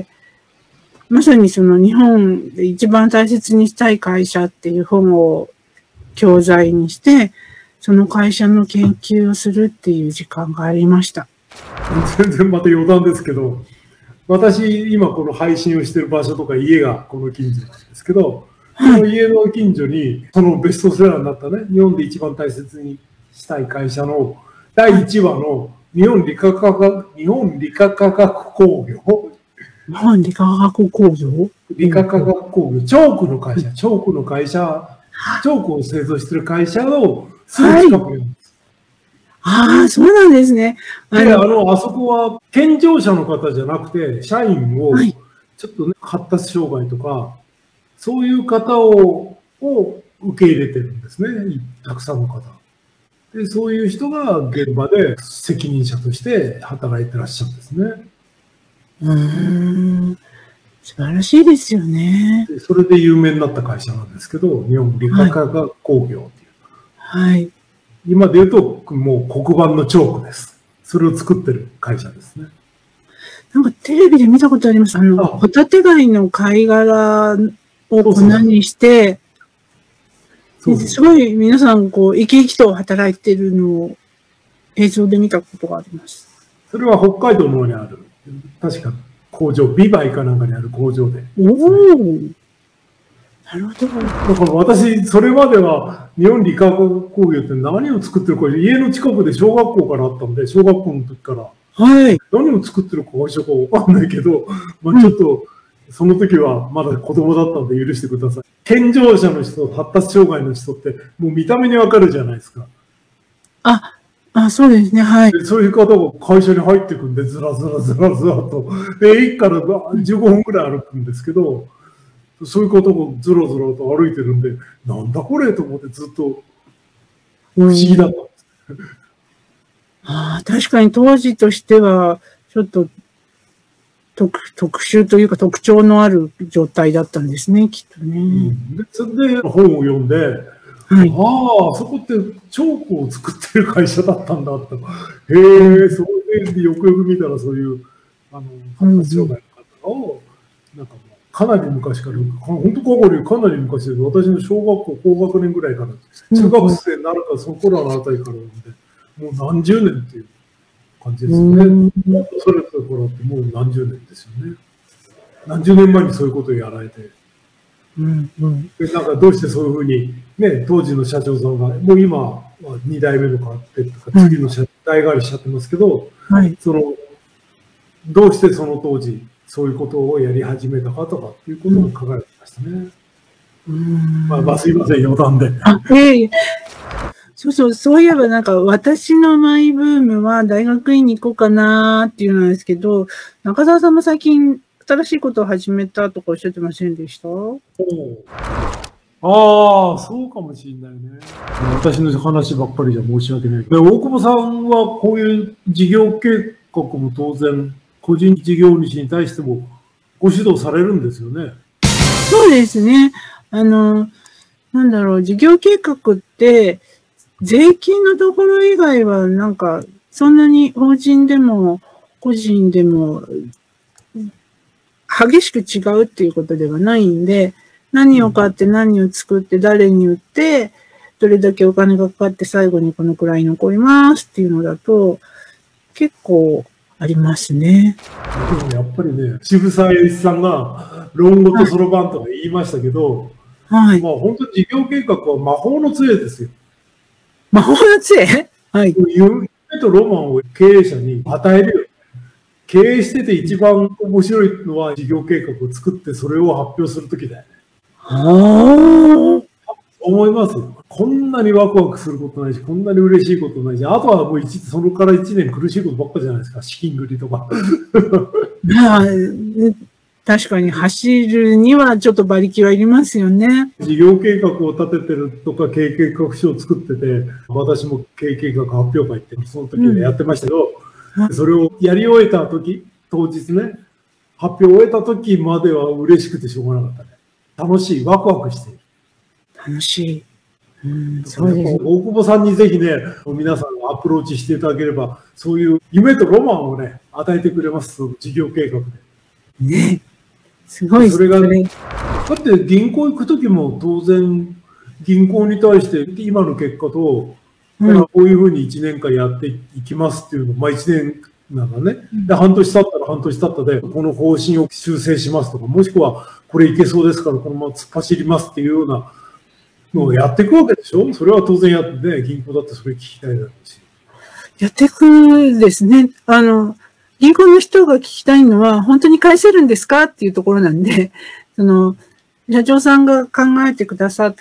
まさにその日本で一番大切にしたい会社っていう本を教材にして、その会社の研究をするっていう時間がありました。 全然また余談ですけど、私、今この配信をしてる場所とか家がこの近所なんですけど、その家の近所に、そのベストセラーになったね、日本で一番大切にしたい会社のだいいちわの日本理化科学、日本理化科学工業。 日本理化学工業理化科学工業、チョークの会社、チョークの会社、チョークを製造している会社のすぐ近くにあるんです。 ああ、そうなんですね。 あの、あの、あそこは健常者の方じゃなくて、社員を、ちょっとね、発達障害とか、そういう方を、を受け入れてるんですね。たくさんの方。で、そういう人が現場で責任者として働いてらっしゃるんですね。 うーん。素晴らしいですよね。 でそれで有名になった会社なんですけど、日本理化科学工業っていう。 はい。はい、 今で言うと、もう黒板のチョークです。それを作ってる会社ですね。 なんかテレビで見たことあります。あの、ホタテ貝の貝殻を粉にして、そうそうすごい皆さん、こう、生き生きと働いてるのを映像で見たことがあります。 それは北海道の方にある。確か工場、ビバイかなんかにある工場で。 おお。なるほど。 だから私、それまでは日本理化工業って何を作ってるか、家の近くで小学校からあったんで、小学校の時から。はい。何を作ってる会社かわかんないけど、まあちょっと、その時はまだ子供だったんで許してください。健常者の人、発達障害の人って、もう見た目にわかるじゃないですか。 あ、あ、そうですね、はい。 そういう方が会社に入っていくんで、ずらずらずらずらと。で、駅からじゅうごふんぐらい歩くんですけど、そういう方がずらずらと歩いてるんで、なんだこれと思ってずっと不思議だったんです。 ああ、確かに当時としては、ちょっと特、特殊というか特徴のある状態だったんですね、きっとね。うん、 でそれで本を読んで、はい、ああ、そこってチョークを作ってる会社だったんだと。へえ、それでよくよく見たらそういう、あの、発達障害の方を、なんかもう、かなり昔から、本当かかりかなり昔で、私の小学校高学年ぐらいから、中学生になるか、その頃のあたりからなんで、もう何十年っていう感じですよね。それところってもう何十年ですよね。何十年前にそういうことをやられて。うんうん、でなんかどうしてそういうふうに、ね、当時の社長さんが、もう今はにだいめのかってとか、次の社代替わりしちゃってますけど、はい、その、どうしてその当時、そういうことをやり始めたかとかっていうことを書かれてましたね。うん、まあ、まあ、すいません、余談で。 あ、ええ。そうそう、そういえばなんか私のマイブームは大学院に行こうかなーっていうのなんですけど、中澤さんも最近新しいことを始めたとかおっしゃってませんでした？おああ、そうかもしれないね。私の話ばっかりじゃ申し訳ない。で、大久保さんはこういう事業計画も当然、個人事業主に対してもご指導されるんですよね。 そうですね。あの、なんだろう、事業計画って、税金のところ以外は、なんか、そんなに法人でも個人でも激しく違うっていうことではないんで、何を買って何を作って誰に売って、どれだけお金がかかって最後にこのくらい残りますっていうのだと、結構ありますね。 でもやっぱりね、渋沢栄一さんが論語とそろばんとか言いましたけど、はい、まあ本当に事業計画は魔法の杖ですよ。 魔法の杖？はい。 夢とロマンを経営者に与えるよ。経営してて一番面白いのは事業計画を作ってそれを発表するときだよね。はあ。思いますよ。こんなにワクワクすることないし、こんなに嬉しいことないし、あとはもう一そのから一年苦しいことばっかじゃないですか。資金繰りとか。 確かに走るにはちょっと馬力はいりますよね。 事業計画を立ててるとか、経営計画書を作ってて、私も経営計画発表会ってその時はやってましたけど、うん、それをやり終えた時、当日ね、発表を終えた時までは嬉しくてしょうがなかったね。楽しい、ワクワクしている。 楽しい。 うん、そうです。大久保さんにぜひね、皆さんがアプローチしていただければ、そういう夢とロマンをね、与えてくれます、事業計画で。 ね。すごいですね。 それがね、だって銀行行くときも当然、銀行に対して今の結果と、うん、こういうふうにいちねんかんやっていきますっていうのを、まあいちねんなんかね、で半年経ったら半年経ったで、この方針を修正しますとか、もしくはこれいけそうですからこのまま突っ走りますっていうようなのをやっていくわけでしょ。それは当然やってね、銀行だってそれ聞きたいだろうし。 やっていくですね。あの、銀行の人が聞きたいのは、本当に返せるんですかっていうところなんで、その、社長さんが考えてくださった、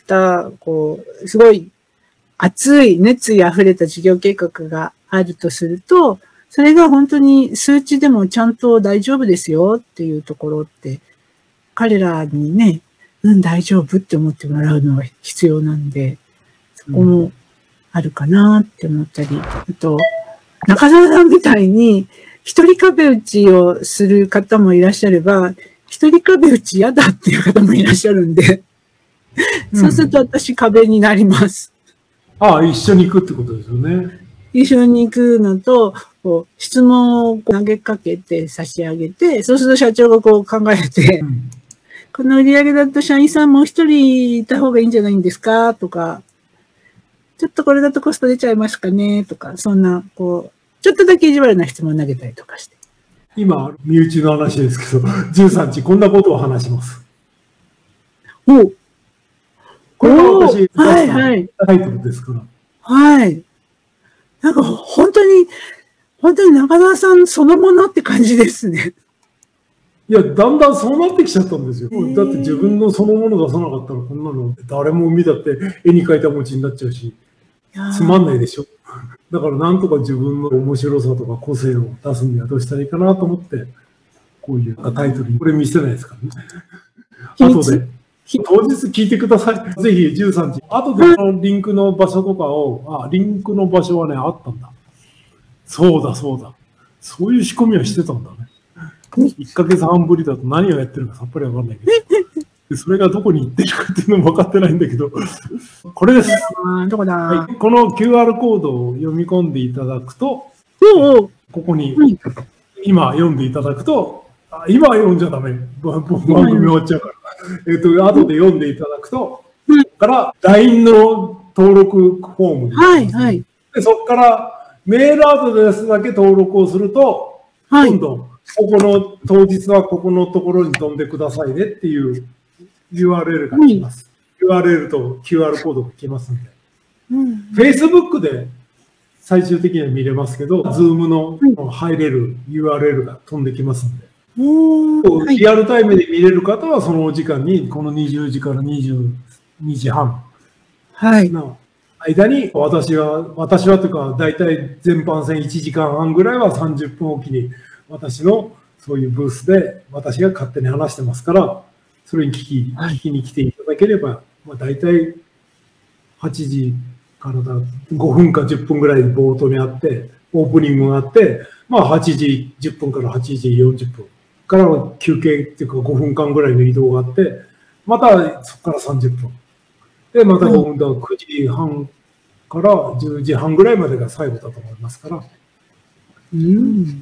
こう、すごい熱い熱意あふれた事業計画があるとすると、それが本当に数値でもちゃんと大丈夫ですよっていうところって、彼らにね、うん、大丈夫って思ってもらうのが必要なんで、そこもあるかなって思ったり、あと、中澤さんみたいに、一人壁打ちをする方もいらっしゃれば、一人壁打ち嫌だっていう方もいらっしゃるんで、うん、そうすると私壁になります。 ああ、一緒に行くってことですよね。 一緒に行くのと、こう質問を投げかけて差し上げて、そうすると社長がこう考えて、うん、この売り上げだと社員さんもう一人いた方がいいんじゃないんですかとか、ちょっとこれだとコスト出ちゃいますかねとか、そんな、こう、ちょっとだけ意地悪な質問を投げたりとかして。 今、身内の話ですけど、じゅうさんにちこんなことを話します。 おこれは私、 はいはい。 タイトルですから。 はい。なんか本当に、本当に中澤さんそのものって感じですね。 いや、だんだんそうなってきちゃったんですよ。だって自分のそのもの出さなかったら、こんなの誰も見たって絵に描いた餅になっちゃうし、つまんないでしょ。だからなんとか自分の面白さとか個性を出すにはどうしたらいいかなと思って、こういうタイトル、これ見せないですからね。後で、当日聞いてください。ぜひじゅうさんにち。後でこのリンクの場所とかを、あ、リンクの場所はね、あったんだ。そうだそうだ。そういう仕込みはしてたんだね。いっかげつはんぶりだと何をやってるかさっぱりわかんないけど。それがどこに行ってるかっていうのも分かってないんだけど、これです。 どこだ、 はい、この キューアール コードを読み込んでいただくと、 おうここに、今読んでいただくと、あ今は読んじゃダメ。番組終わっちゃうから。えっと、後で読んでいただくと、そこから ライン の登録フォームに、 はいはい、 でそこからメールアドレスだけ登録をすると、はい、今度、ここの当日はここのところに飛んでくださいねっていうユーアールエル が来ます。うん、ユーアールエル と キューアール コードが来ますんで。うん、Facebook で最終的には見れますけど、Zoom の入れる ユーアールエル が飛んできますんで。うん、リアルタイムで見れる方はそのお時間に、このにじゅうじからにじゅうにじはんの間に、私は、私はというか、だいたい全般戦いちじかんはんぐらいはさんじゅっぷんおきに、私のそういうブースで私が勝手に話してますから、それに聞き、聞きに来ていただければ、まあ、大体はちじからだごふんかじゅっぷんぐらい冒頭にあって、オープニングがあって、まあはちじじゅっぷんからはちじよんじゅっぷんから休憩っていうかごふんかんぐらいの移動があって、またそこからさんじゅっぷん。で、またごふんだからくじはんからじゅうじはんぐらいまでが最後だと思いますから。うん。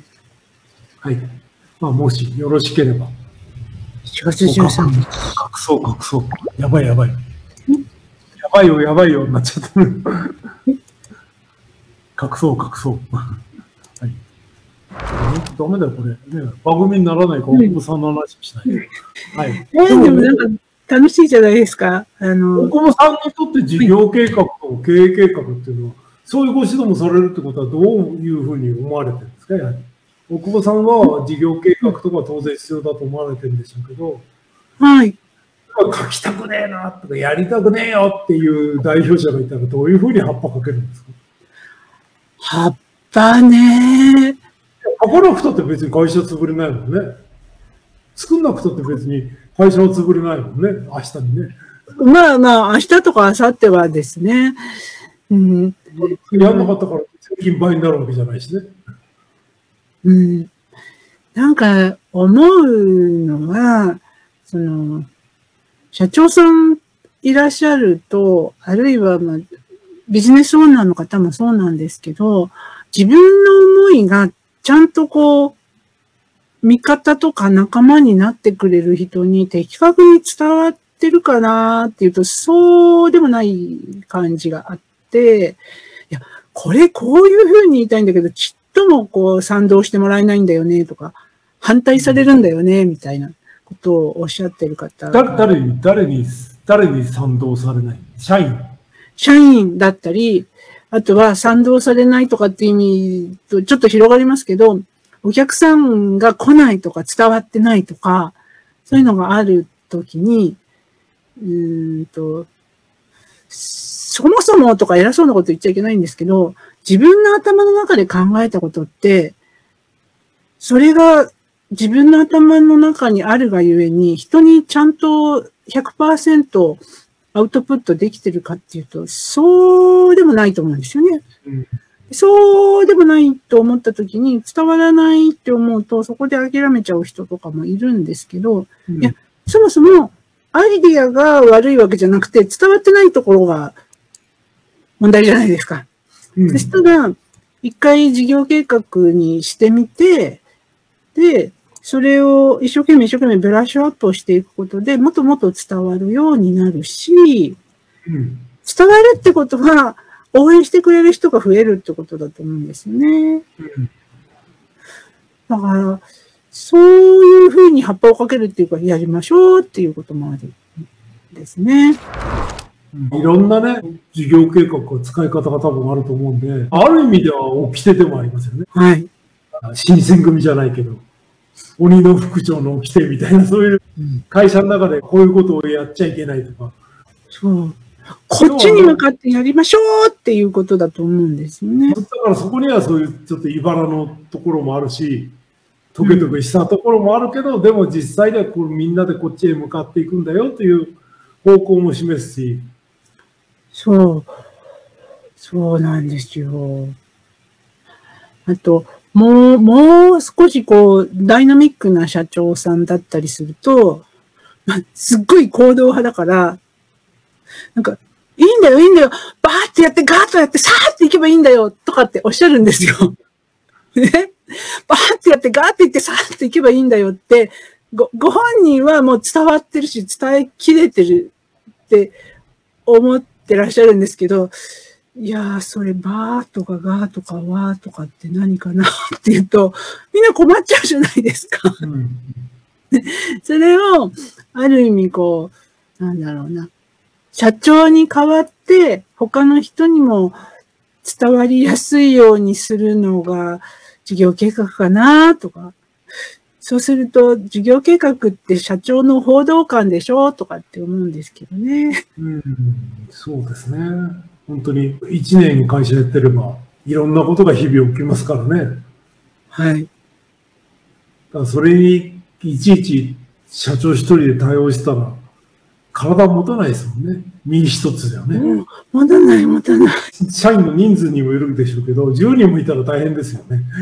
はい。まあ、もしよろしければ。 しちがつじゅうさんにち。 隠そう、隠そう。やばい、やばい。やばいよ、やばいよ、なっちゃった。隠そう、隠そう。はい。ダメだよ、これ。ね、番組にならないか、大久保さんの話しない。はい。 えー、でもなんか楽しいじゃないですか。あの。 大久保さんにとって事業計画と経営計画っていうのは、そういうご指導もされるってことはどういうふうに思われてるんですか、やはり。大久保さんは事業計画とか当然必要だと思われてるんでしょうけど、 はい。 書きたくねえなとか、やりたくねえよっていう代表者がいたら、どういうふうに葉っぱかけるんですか？ 葉っぱね。 書かなくたって別に会社潰れないもんね。作作んなくたって別に会社は潰れないもんね、明日にね。 まあまあ、明日とか明後日はですね。うん。 やんなかったから税金倍になるわけじゃないしね。 うん。なんか思うのは、その、社長さんいらっしゃると、あるいは、まあ、ビジネスオーナーの方もそうなんですけど、自分の思いがちゃんとこう、味方とか仲間になってくれる人に的確に伝わってるかなっていうと、そうでもない感じがあって、いや、これこういうふうに言いたいんだけど、ちっともこう賛同してもらえないんだよねとか、反対されるんだよねみたいなことをおっしゃってる方。 誰、誰に、誰に、誰に賛同されない？社員？ 社員だったり、あとは賛同されないとかっていう意味とちょっと広がりますけど、お客さんが来ないとか伝わってないとか、そういうのがあるときに、うーんと、そもそもとか偉そうなこと言っちゃいけないんですけど、自分の頭の中で考えたことって、それが自分の頭の中にあるがゆえに、人にちゃんと ひゃくパーセント アウトプットできてるかっていうと、そうでもないと思うんですよね。うんそうでもないと思ったときに伝わらないって思うと、そこで諦めちゃう人とかもいるんですけど、うん、いや、そもそもアイディアが悪いわけじゃなくて伝わってないところが問題じゃないですか。うん、そしたら、一回事業計画にしてみて、で、それを一生懸命一生懸命ブラッシュアップをしていくことでもっともっと伝わるようになるし、うん、伝わるってことは、応援してくれる人が増えるってことだと思うんですよね。うん、だから、そういうふうに葉っぱをかけるっていうか、やりましょうっていうこともあるんですね。 いろんなね、事業計画の使い方が多分あると思うんで、ある意味では掟でもありますよね。 はい。 新選組じゃないけど、鬼の副長の掟みたいな、そういう会社の中でこういうことをやっちゃいけないとか。 そう。こっちに向かってやりましょうっていうことだと思うんですよね。 だからそこにはそういうちょっと茨のところもあるし、トゲトゲしたところもあるけど、うん、でも実際ではこうみんなでこっちへ向かっていくんだよという方向も示すし。 そう。そうなんですよ。あと、もう、もう少しこう、ダイナミックな社長さんだったりすると、すっごい行動派だから、なんか、いいんだよ、いいんだよ。バーってやって、ガーッとやって、さーっていけばいいんだよ。とかっておっしゃるんですよ。ね。バーってやって、ガーっていって、さーっていけばいいんだよって、ご、ご本人はもう伝わってるし、伝えきれてるって思ってらっしゃるんですけど、いやー、それ、バーとかガーとかワーとかって何かなって言うと、みんな困っちゃうじゃないですか。うん、それを、ある意味こう、なんだろうな。社長に代わって他の人にも伝わりやすいようにするのが事業計画かなとか。そうすると事業計画って社長の報道官でしょとかって思うんですけどね。 うん、そうですね。本当に一年会社やってればいろんなことが日々起きますからね。 はい。 だからそれにいちいち社長一人で対応したら体持たないですもんね。身一つじゃね。 うん、持たない、持たない。 社員の人数にもよるでしょうけど、じゅうにんもいたら大変ですよね。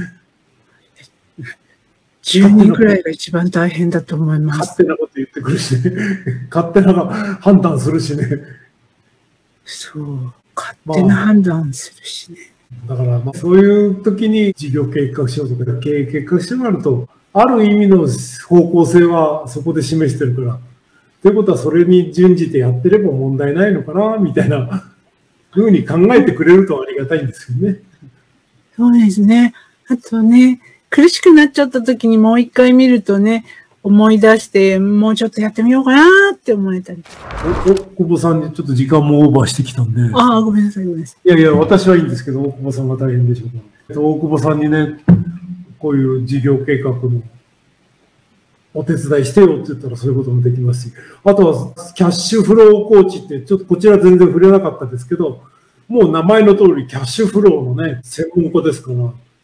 じゅうにんくらいが一番大変だと思います。 勝手なこと言ってくるしね。勝手な判断するしね。 そう。勝手な判断するしね。 まあ、だから、まあ、そういう時に事業計画書とか経営計画書があると、ある意味の方向性はそこで示してるから、ということはそれに準じてやってれば問題ないのかな、みたいなふうに考えてくれるとありがたいんですよね。 そうですね。あとね、苦しくなっちゃった時にもう一回見るとね、思い出して、もうちょっとやってみようかなって思えたり。 お、お、久保さんにちょっと時間もオーバーしてきたんで。 ああ、ごめんなさい、ごめんなさい。 いやいや、私はいいんですけど、大久保さんが大変でしょうから。大久保さんにね、こういう事業計画のお手伝いしてよって言ったらそういうこともできますし、あとはキャッシュフローコーチって、ちょっとこちら全然触れなかったですけど、もう名前の通りキャッシュフローのね、専門家ですから、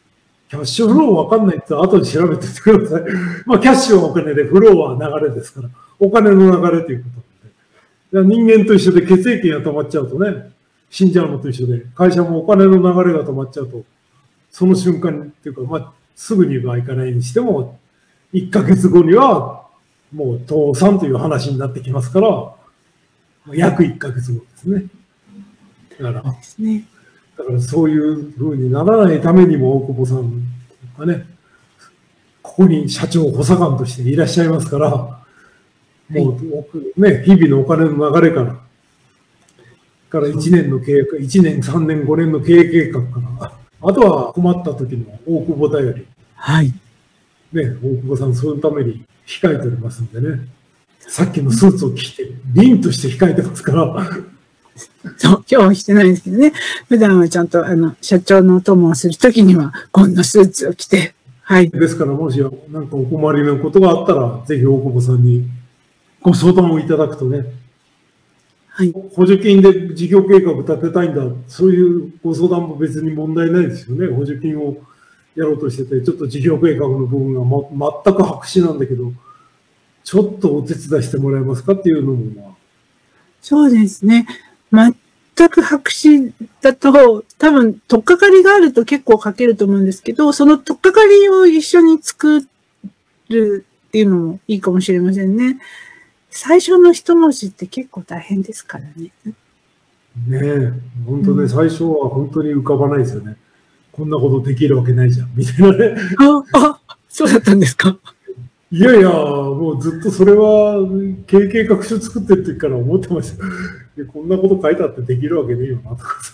キャッシュフローわかんないって後で調べておいてください。まあ、キャッシュはお金で、フローは流れですから、お金の流れということで。人間と一緒で血液が止まっちゃうとね、死んじゃうのと一緒で、会社もお金の流れが止まっちゃうと、その瞬間っていうか、まあ、すぐにはいかないにしても、いっかげつごには、もう倒産という話になってきますから、約いっかげつごですね。だから、ね、だからそういうふうにならないためにも、大久保さんがね、ここに社長補佐官としていらっしゃいますから、もう、ね、日々のお金の流れから、からいちねんの経営、いちねん、さんねん、ごねんの経営計画から、あとは困った時の大久保頼り。 はい。 ね、大久保さん、そのために控えておりますんでね。さっきのスーツを着て、凛として控えてますから。 そう、今日は着てないんですけどね。普段はちゃんと、あの、社長のお供をするときには、こんなスーツを着て、はい。 ですから、もし、なんかお困りのことがあったら、ぜひ大久保さんにご相談をいただくとね。 はい。 補助金で事業計画立てたいんだ。そういうご相談も別に問題ないですよね。補助金をやろうとしてて、ちょっと事業計画の部分が、ま、全く白紙なんだけど、ちょっとお手伝いしてもらえますかっていうのも、まあ。 そうですね。全く白紙だと、多分、取っかかりがあると結構書けると思うんですけど、その取っかかりを一緒に作るっていうのもいいかもしれませんね。最初の一文字って結構大変ですからね。 ねえ、本当ね、うん、最初は本当に浮かばないですよね。こんなことできるわけないじゃん、みたいなね。 あ、あ、そうだったんですか。 いやいや、もうずっとそれは経営計画書作ってる時から思ってました。こんなこと書いてあってできるわけねえよなとかさ。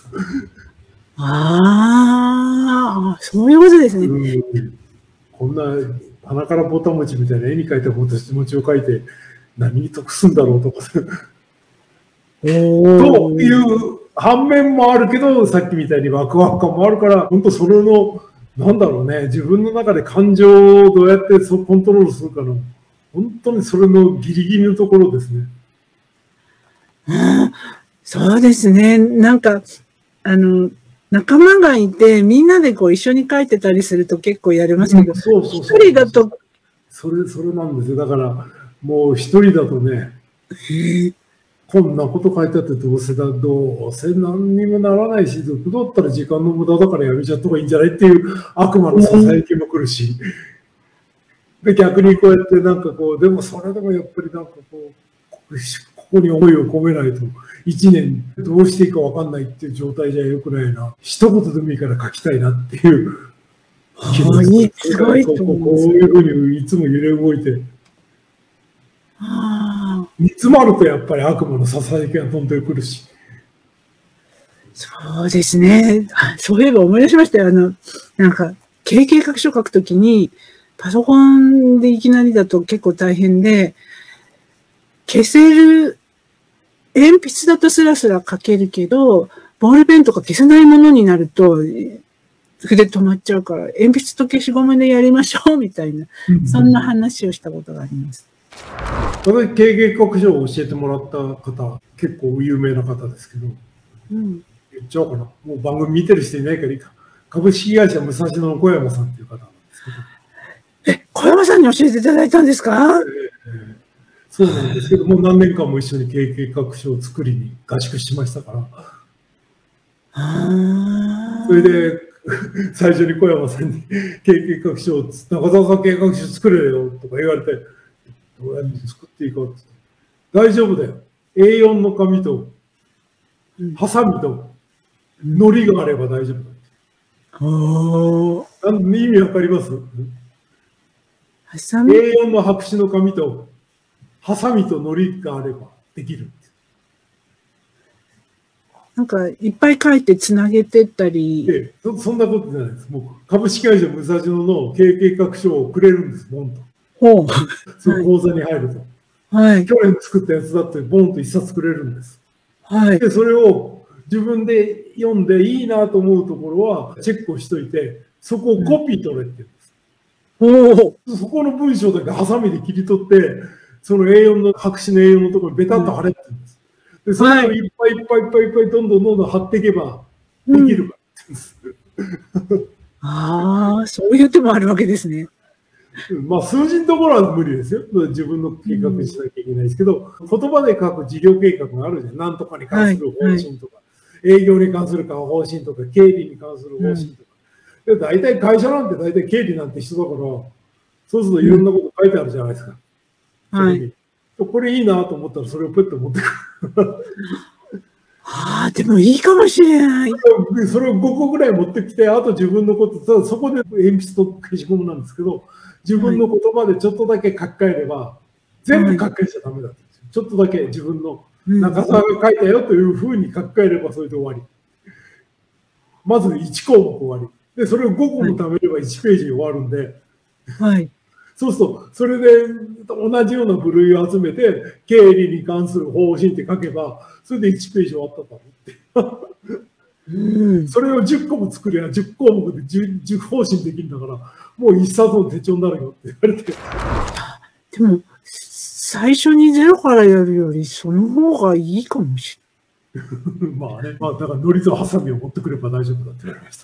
ああ、そういうことですね。うん、 こんな鼻からぼたもちみたいな絵に描いたぼたもちを書いて何に得すんだろうとかさ。という反面もあるけど、さっきみたいにワクワク感もあるから、本当それの、なんだろうね、自分の中で感情をどうやってそコントロールするかの、本当にそれのギリギリのところですね。 うん、そうですね。なんか、あの、仲間がいて、みんなでこう一緒に書いてたりすると結構やれますけど、一人だと。 それ、それなんですよ。だから、もう一人だとね、こんなこと書いてあってどうせだ、どうせ何にもならないし、どうだったら時間の無駄だからやめちゃった方がいいんじゃないっていう悪魔のささやきも来るし、で、逆にこうやってなんかこう、でもそれでもやっぱりなんかこう、ここに思いを込めないと、一年どうしていいかわかんないっていう状態じゃよくないな。一言でもいいから書きたいなっていう気持ちで、すごいこういうふうにいつも揺れ動いて、煮詰まるとやっぱり悪魔のささやきが飛んでくるし。 そうですね。そういえば思い出しましたよ。あの、なんか、経営計画書書くときに、パソコンでいきなりだと結構大変で、消せる、鉛筆だとスラスラ書けるけど、ボールペンとか消せないものになると、筆止まっちゃうから、鉛筆と消しゴムでやりましょうみたいな、そんな話をしたことがあります。 私、経営計画書を教えてもらった方、結構有名な方ですけど、うん、言っちゃおうかな。もう番組見てる人いないからいいか。株式会社武蔵野の小山さんっていう方なんですけど。え、小山さんに教えていただいたんですか？えー、 そうなんですけど、もう何年間も一緒に経営計画書を作りに合宿しましたから。あそれで、最初に小山さんに経営計画書を、中澤さん計画書作れよとか言われて、どうやって作っていいかって。大丈夫だよ。エーよん の紙と、ハサミと、糊があれば大丈夫だ。ああ。意味わかります？ ハサミエーよん の白紙の紙と、ハサミと糊があればできる。 なんか、いっぱい書いてつなげてったり。 ええ、そ, そんなことじゃないです。もう株式会社武蔵野の経営計画書をくれるんです、ボンと。 ほう。 その講座に入ると。 はい。 去年作ったやつだってボンと一冊くれるんです。 はい。 で、それを自分で読んでいいなと思うところはチェックをしといて、そこをコピー取れって言うんです。ほう。そこの文章だけハサミで切り取って、その エーよん の白紙の エーよん のところにベタッと貼れって言うんです。で、それをいっぱいいっぱいいっぱいいっぱいどんどんどんどん貼っていけばできるからって言うんです。 ああ、そういう手もあるわけですね。 まあ、数字のところは無理ですよ。自分の計画しなきゃいけないですけど、うん、言葉で書く事業計画があるじゃん。何とかに関する方針とか、はいはい、営業に関する方針とか、経理に関する方針とか。うん、で大体会社なんて大体経理なんて人だから、そうするといろんなこと書いてあるじゃないですか。うん、はい。これいいなと思ったらそれをプッと持ってくる。 ああ、でもいいかもしれない。 それをごこぐらい持ってきて、あと自分のこと、そこで鉛筆と消しゴムなんですけど、自分の言葉でちょっとだけ書き換えれば、はい、全部書き換えちゃダメだったんですよ。ちょっとだけ自分の中澤が書いたよというふうに書き換えればそれで終わり。まずいち項目終わり。で、それをごこも貯めればいちページ終わるんで、 はい。 そうすると、それで同じような部類を集めて、経理に関する方針って書けば、それでいちページ終わっただろうって。うん、それをじゅっこも作ればじゅっこうもくで 10, 10方針できるんだから、もう一冊の手帳になるよって言われて。 でも、最初にゼロからやるより、その方がいいかもしれない。 まあね、まあだからノリとハサミを持ってくれば大丈夫だって言われました。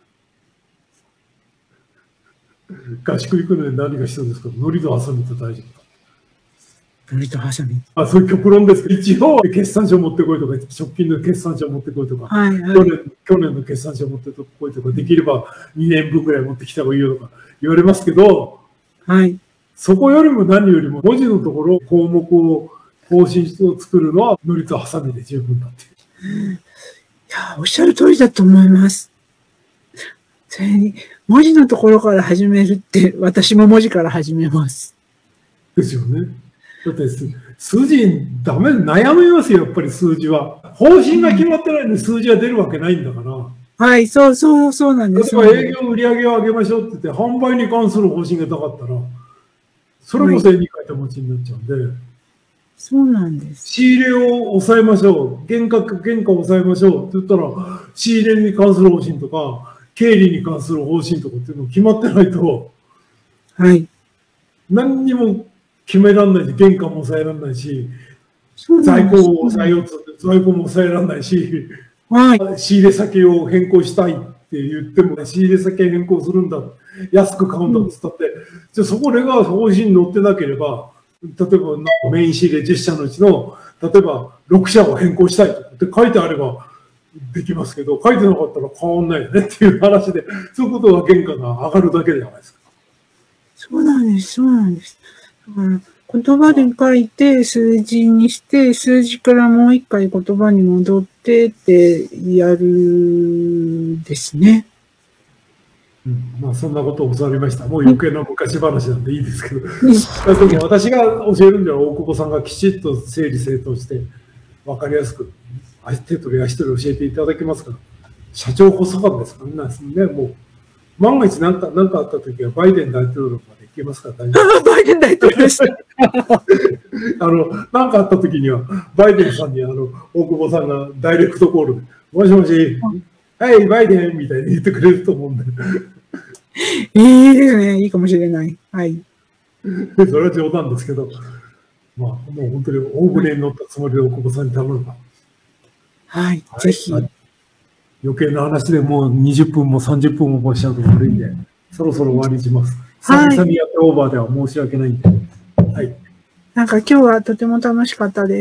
合宿行くのに何が必要ですか？ノリとハサミと大丈夫だ。 ノリとハサミ。 あ、そういう極論ですけど、一応決算書持ってこいとか、直近の決算書持ってこいとか、はいはい、去年、去年の決算書持ってこいとか、できればにねんぶんぐらい持ってきた方がいいよとか言われますけど、 はい。 そこよりも何よりも文字のところ、項目を方針を作るのはノリとハサミで十分だっていう。 いや、おっしゃる通りだと思います。それに、文字のところから始めるって、私も文字から始めます。 ですよね。だって数字ダメ、悩みますよ、やっぱり数字は。方針が決まってないのに数字が出るわけないんだから。 はい、そうそう、そうなんです。 例えば営業売上を上げましょうって言って、販売に関する方針がなかったら、それこそ絵に描いた餅になっちゃうんで。はい、 そうなんです。 仕入れを抑えましょう。原価、原価を抑えましょうって言ったら、仕入れに関する方針とか、経理に関する方針とかっていうの決まってないと、 はい。 何にも決められないし、原価も抑えられないし、在庫を抑えようとって在庫も抑えられないし、はい、仕入れ先を変更したいって言っても、仕入れ先変更するんだ、安く買うんだって言ったって、うん、じゃあそこが方針に載ってなければ、例えばメイン仕入れじゅっしゃのうちの、例えばろくしゃを変更したいって書いてあればできますけど、書いてなかったら変わんないよねっていう話で、そういうことが原価が上がるだけじゃないですか。 そうなんです、そうなんです。うん、言葉で書いて数字にして、数字からもう一回言葉に戻ってってやるですね。 うん、まあそんなことを教わりました。もう余計な昔話なんでいいですけど。でも私が教えるんでは大久保さんがきちっと整理整頓して分かりやすく手取り足取り教えていただけますから。社長補佐官ですからね。もう万が一何か何かあった時はバイデン大統領まで行けますから大丈夫。 バイデン大統領です。 あの何かあった時にはバイデンさんにあの大久保さんがダイレクトコールでもしもし、はい、バイデンみたいに言ってくれると思うんで。 いいですね。いいかもしれない。はい。 それは冗談ですけど、まあ、もう本当に大船に乗ったつもりで大久保さんに頼むば。 はい、はい、ぜひ。 はい、余計な話でもうにじゅっぷんもさんじゅっぷんもしちゃうと悪いんで、そろそろ終わりにします。久々にやってオーバーでは申し訳ないんで。はい。 なんか今日はとても楽しかったです。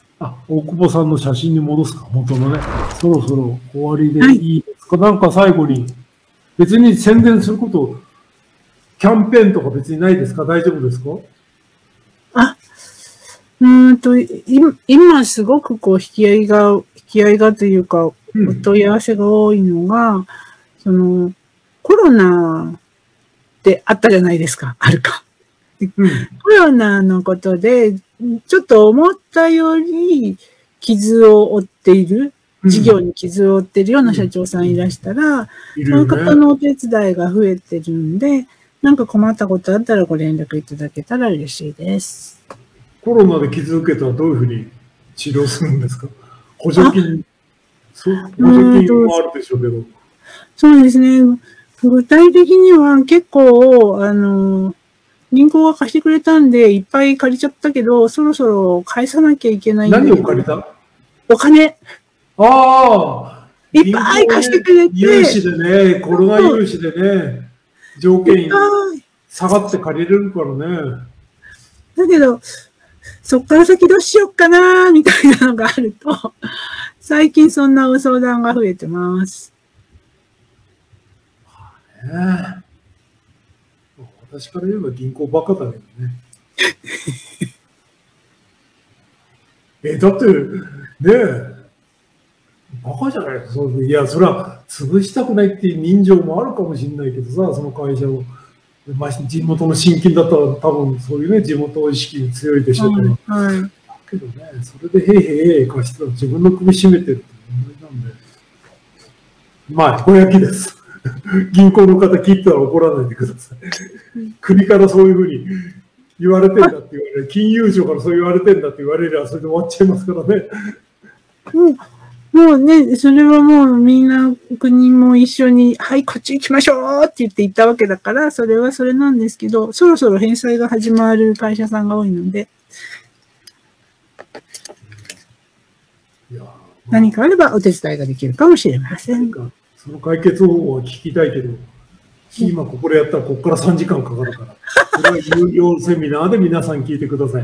あ、大久保さんの写真に戻すか、元のね。そろそろ終わりでいいですか、はい、なんか最後に、別に宣伝すること、キャンペーンとか別にないですか？大丈夫ですか？ あ、うんと、今すごくこう、引き合いが、引き合いがというか、お問い合わせが多いのが、うん、その、コロナってあったじゃないですか、あるか。うん、コロナのことで、ちょっと思ったより傷を負っている、事業に傷を負っているような社長さんいらしたら、うん、その方のお手伝いが増えてるんで、なんか困ったことあったらご連絡いただけたら嬉しいです。 コロナで傷受けたらどういうふうに治療するんですか？補助金、そう補助金もあるでしょうけど。 そうですね。具体的には結構、あの、銀行が貸してくれたんで、いっぱい借りちゃったけど、そろそろ返さなきゃいけないんで。 何を借りた？ お金。 ああ、 いっぱい貸してくれて。 融資でね、コロナ融資でね、条件下がって借りれるからね。 だけど、そっから先どうしよっかな、みたいなのがあると、最近そんなご相談が増えてます。 ね、私から言えば銀行バカだけどね。え、だって、ねえ、バカじゃないですか。いや、それは潰したくないっていう人情もあるかもしれないけどさ、その会社を。まあ、地元の親近だったら多分そういうね、地元意識強いでしょうから。はいはい、だけどね、それでへいへいへい貸してたら自分の首絞めてるって問題なんで。まあ、ぼやきです。銀行の方聞いたら怒らないでください。国からそういうふうに言われてんだって言われる、金融庁からそう言われてんだって言われればそれで終わっちゃいますからね。 うんもうね、それはもうみんな国も一緒に、はい、こっち行きましょうって言って行ったわけだから、それはそれなんですけど、そろそろ返済が始まる会社さんが多いので、いや何かあればお手伝いができるかもしれません。 その解決方法は聞きたいけど、今ここでやったらここからさんじかんかかるから、それは有料セミナーで皆さん聞いてください。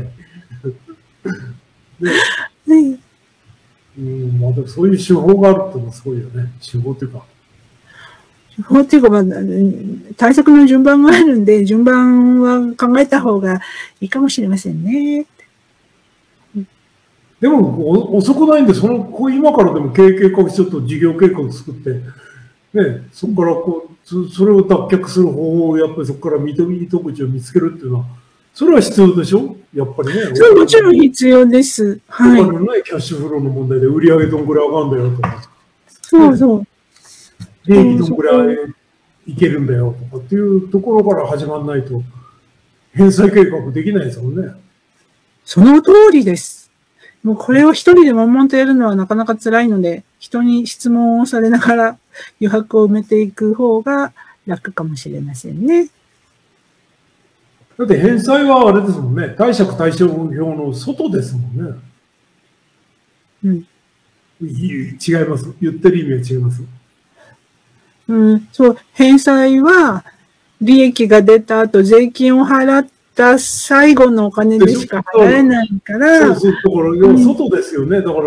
でねうん、まあ、でもそういう手法があるってのはすごいよね。手法っていうか。 手法っていうか、まあ、対策の順番があるんで、順番は考えた方がいいかもしれませんね。 でも、遅くないんで、その、今からでも経営計画書と事業計画作って、ね、そこからこう、それを脱却する方法を、やっぱりそこから糸口を見つけるっていうのは、それは必要でしょやっぱりね。 そう、もちろん必要です。はい。 お金のないキャッシュフローの問題で売り上げどんぐらい上がるんだよとか。 そうそう。 利益どんぐらいいけるんだよとかっていうところから始まらないと、返済計画できないですもんね。 その通りです。もうこれを一人で悶々とやるのはなかなか辛いので、人に質問をされながら余白を埋めていく方が楽かもしれませんね。 だって返済はあれですもんね。貸借対照表の外ですもんね。うん。違います。言ってる意味は違います。 うん、そう。返済は、利益が出た後、税金を払った最後のお金でしか払えないから。 そうそう。だから、要は外ですよね。うん、だから、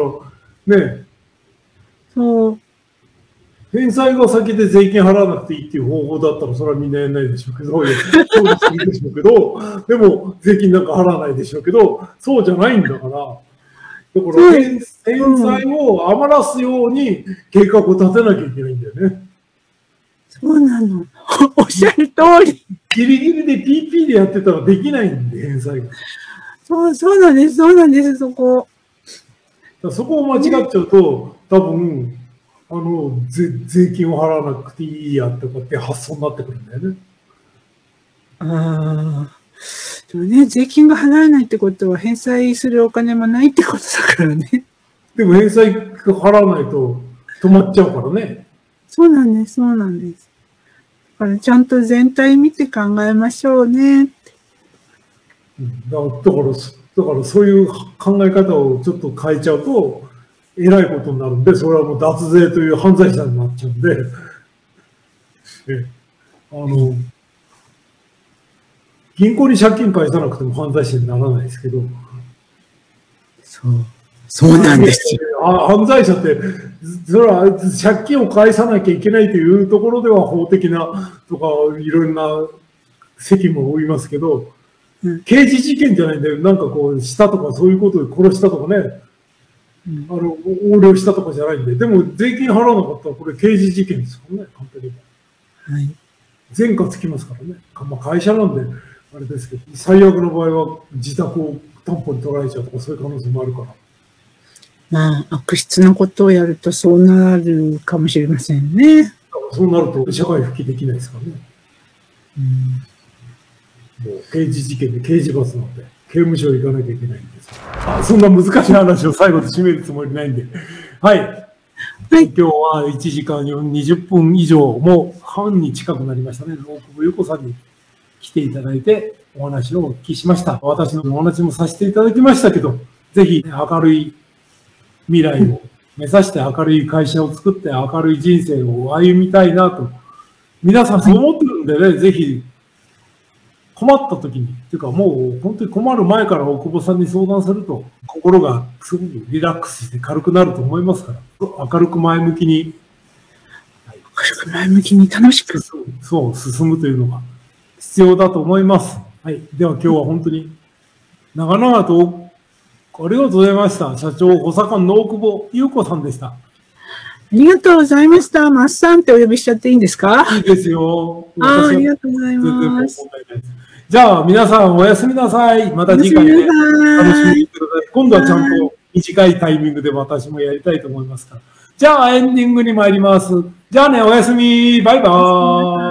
ね。そう。返済が先で税金払わなくていいっていう方法だったら、それはみんなやらないでしょうけど、そうするでしょうけど、でも税金なんか払わないでしょうけど、そうじゃないんだから、だから返済を余らすように計画を立てなきゃいけないんだよね。 そうなの。おっしゃる通り。 ギリギリで ピーピー でやってたらできないんで、返済が。 そう、そうなんです、そうなんです、そこ。 そこを間違っちゃうと、多分、あの税、税金を払わなくていいやとかって発想になってくるんだよね。 ああ。でもね、税金が払えないってことは返済するお金もないってことだからね。 でも返済が払わないと止まっちゃうからね。 そうなんです、そうなんです。だからちゃんと全体見て考えましょうねって。 だから、だから、だからそういう考え方をちょっと変えちゃうと、えらいことになるんで、それはもう脱税という犯罪者になっちゃうんで、えあの、銀行に借金返さなくても犯罪者にならないですけど。 そう。そうなんですよ。 あ、犯罪者って、それは借金を返さなきゃいけないというところでは法的なとかいろんな責務を負いますけど、うん、刑事事件じゃないんだよ。なんかこう、したとかそういうことで殺したとかね。あの、横領したとかじゃないんで、でも税金払わなかったらこれ刑事事件ですからね、簡単に。はい。前科つきますからね。まあ会社なんで、あれですけど、最悪の場合は自宅を担保に取られちゃうとかそういう可能性もあるから。まあ、悪質なことをやるとそうなるかもしれませんね。そうなると社会復帰できないですからね。うん、もう刑事事件で刑事罰なんで。刑務所行かなきゃいけないんです。あ、そんな難しい話を最後で締めるつもりないんで。はい。はい、今日はいちじかんにじゅっぷん以上、もう半に近くなりましたね。大久保優子さんに来ていただいてお話をお聞きしました。私のお話もさせていただきましたけど、ぜひ明るい未来を目指して明るい会社を作って明るい人生を歩みたいなと。皆さんそう思ってるんでね、ぜひ困った時に、っていうかもう本当に困る前から大久保さんに相談すると、心がすごくリラックスして軽くなると思いますから、明るく前向きに。 明るく前向きに楽しく。 そう、進むというのが必要だと思います。はい。では今日は本当に長々とありがとうございました。社長、補佐官の大久保優子さんでした。 ありがとうございました。マッサンってお呼びしちゃっていいんですか？ いいですよ。 ああ、ありがとうございます。 じゃあ、皆さんおやすみなさい。また次回ね、楽しみにしてください。今度はちゃんと短いタイミングで私もやりたいと思いますから。じゃあ、エンディングに参ります。じゃあね、おやすみ。バイバーイ。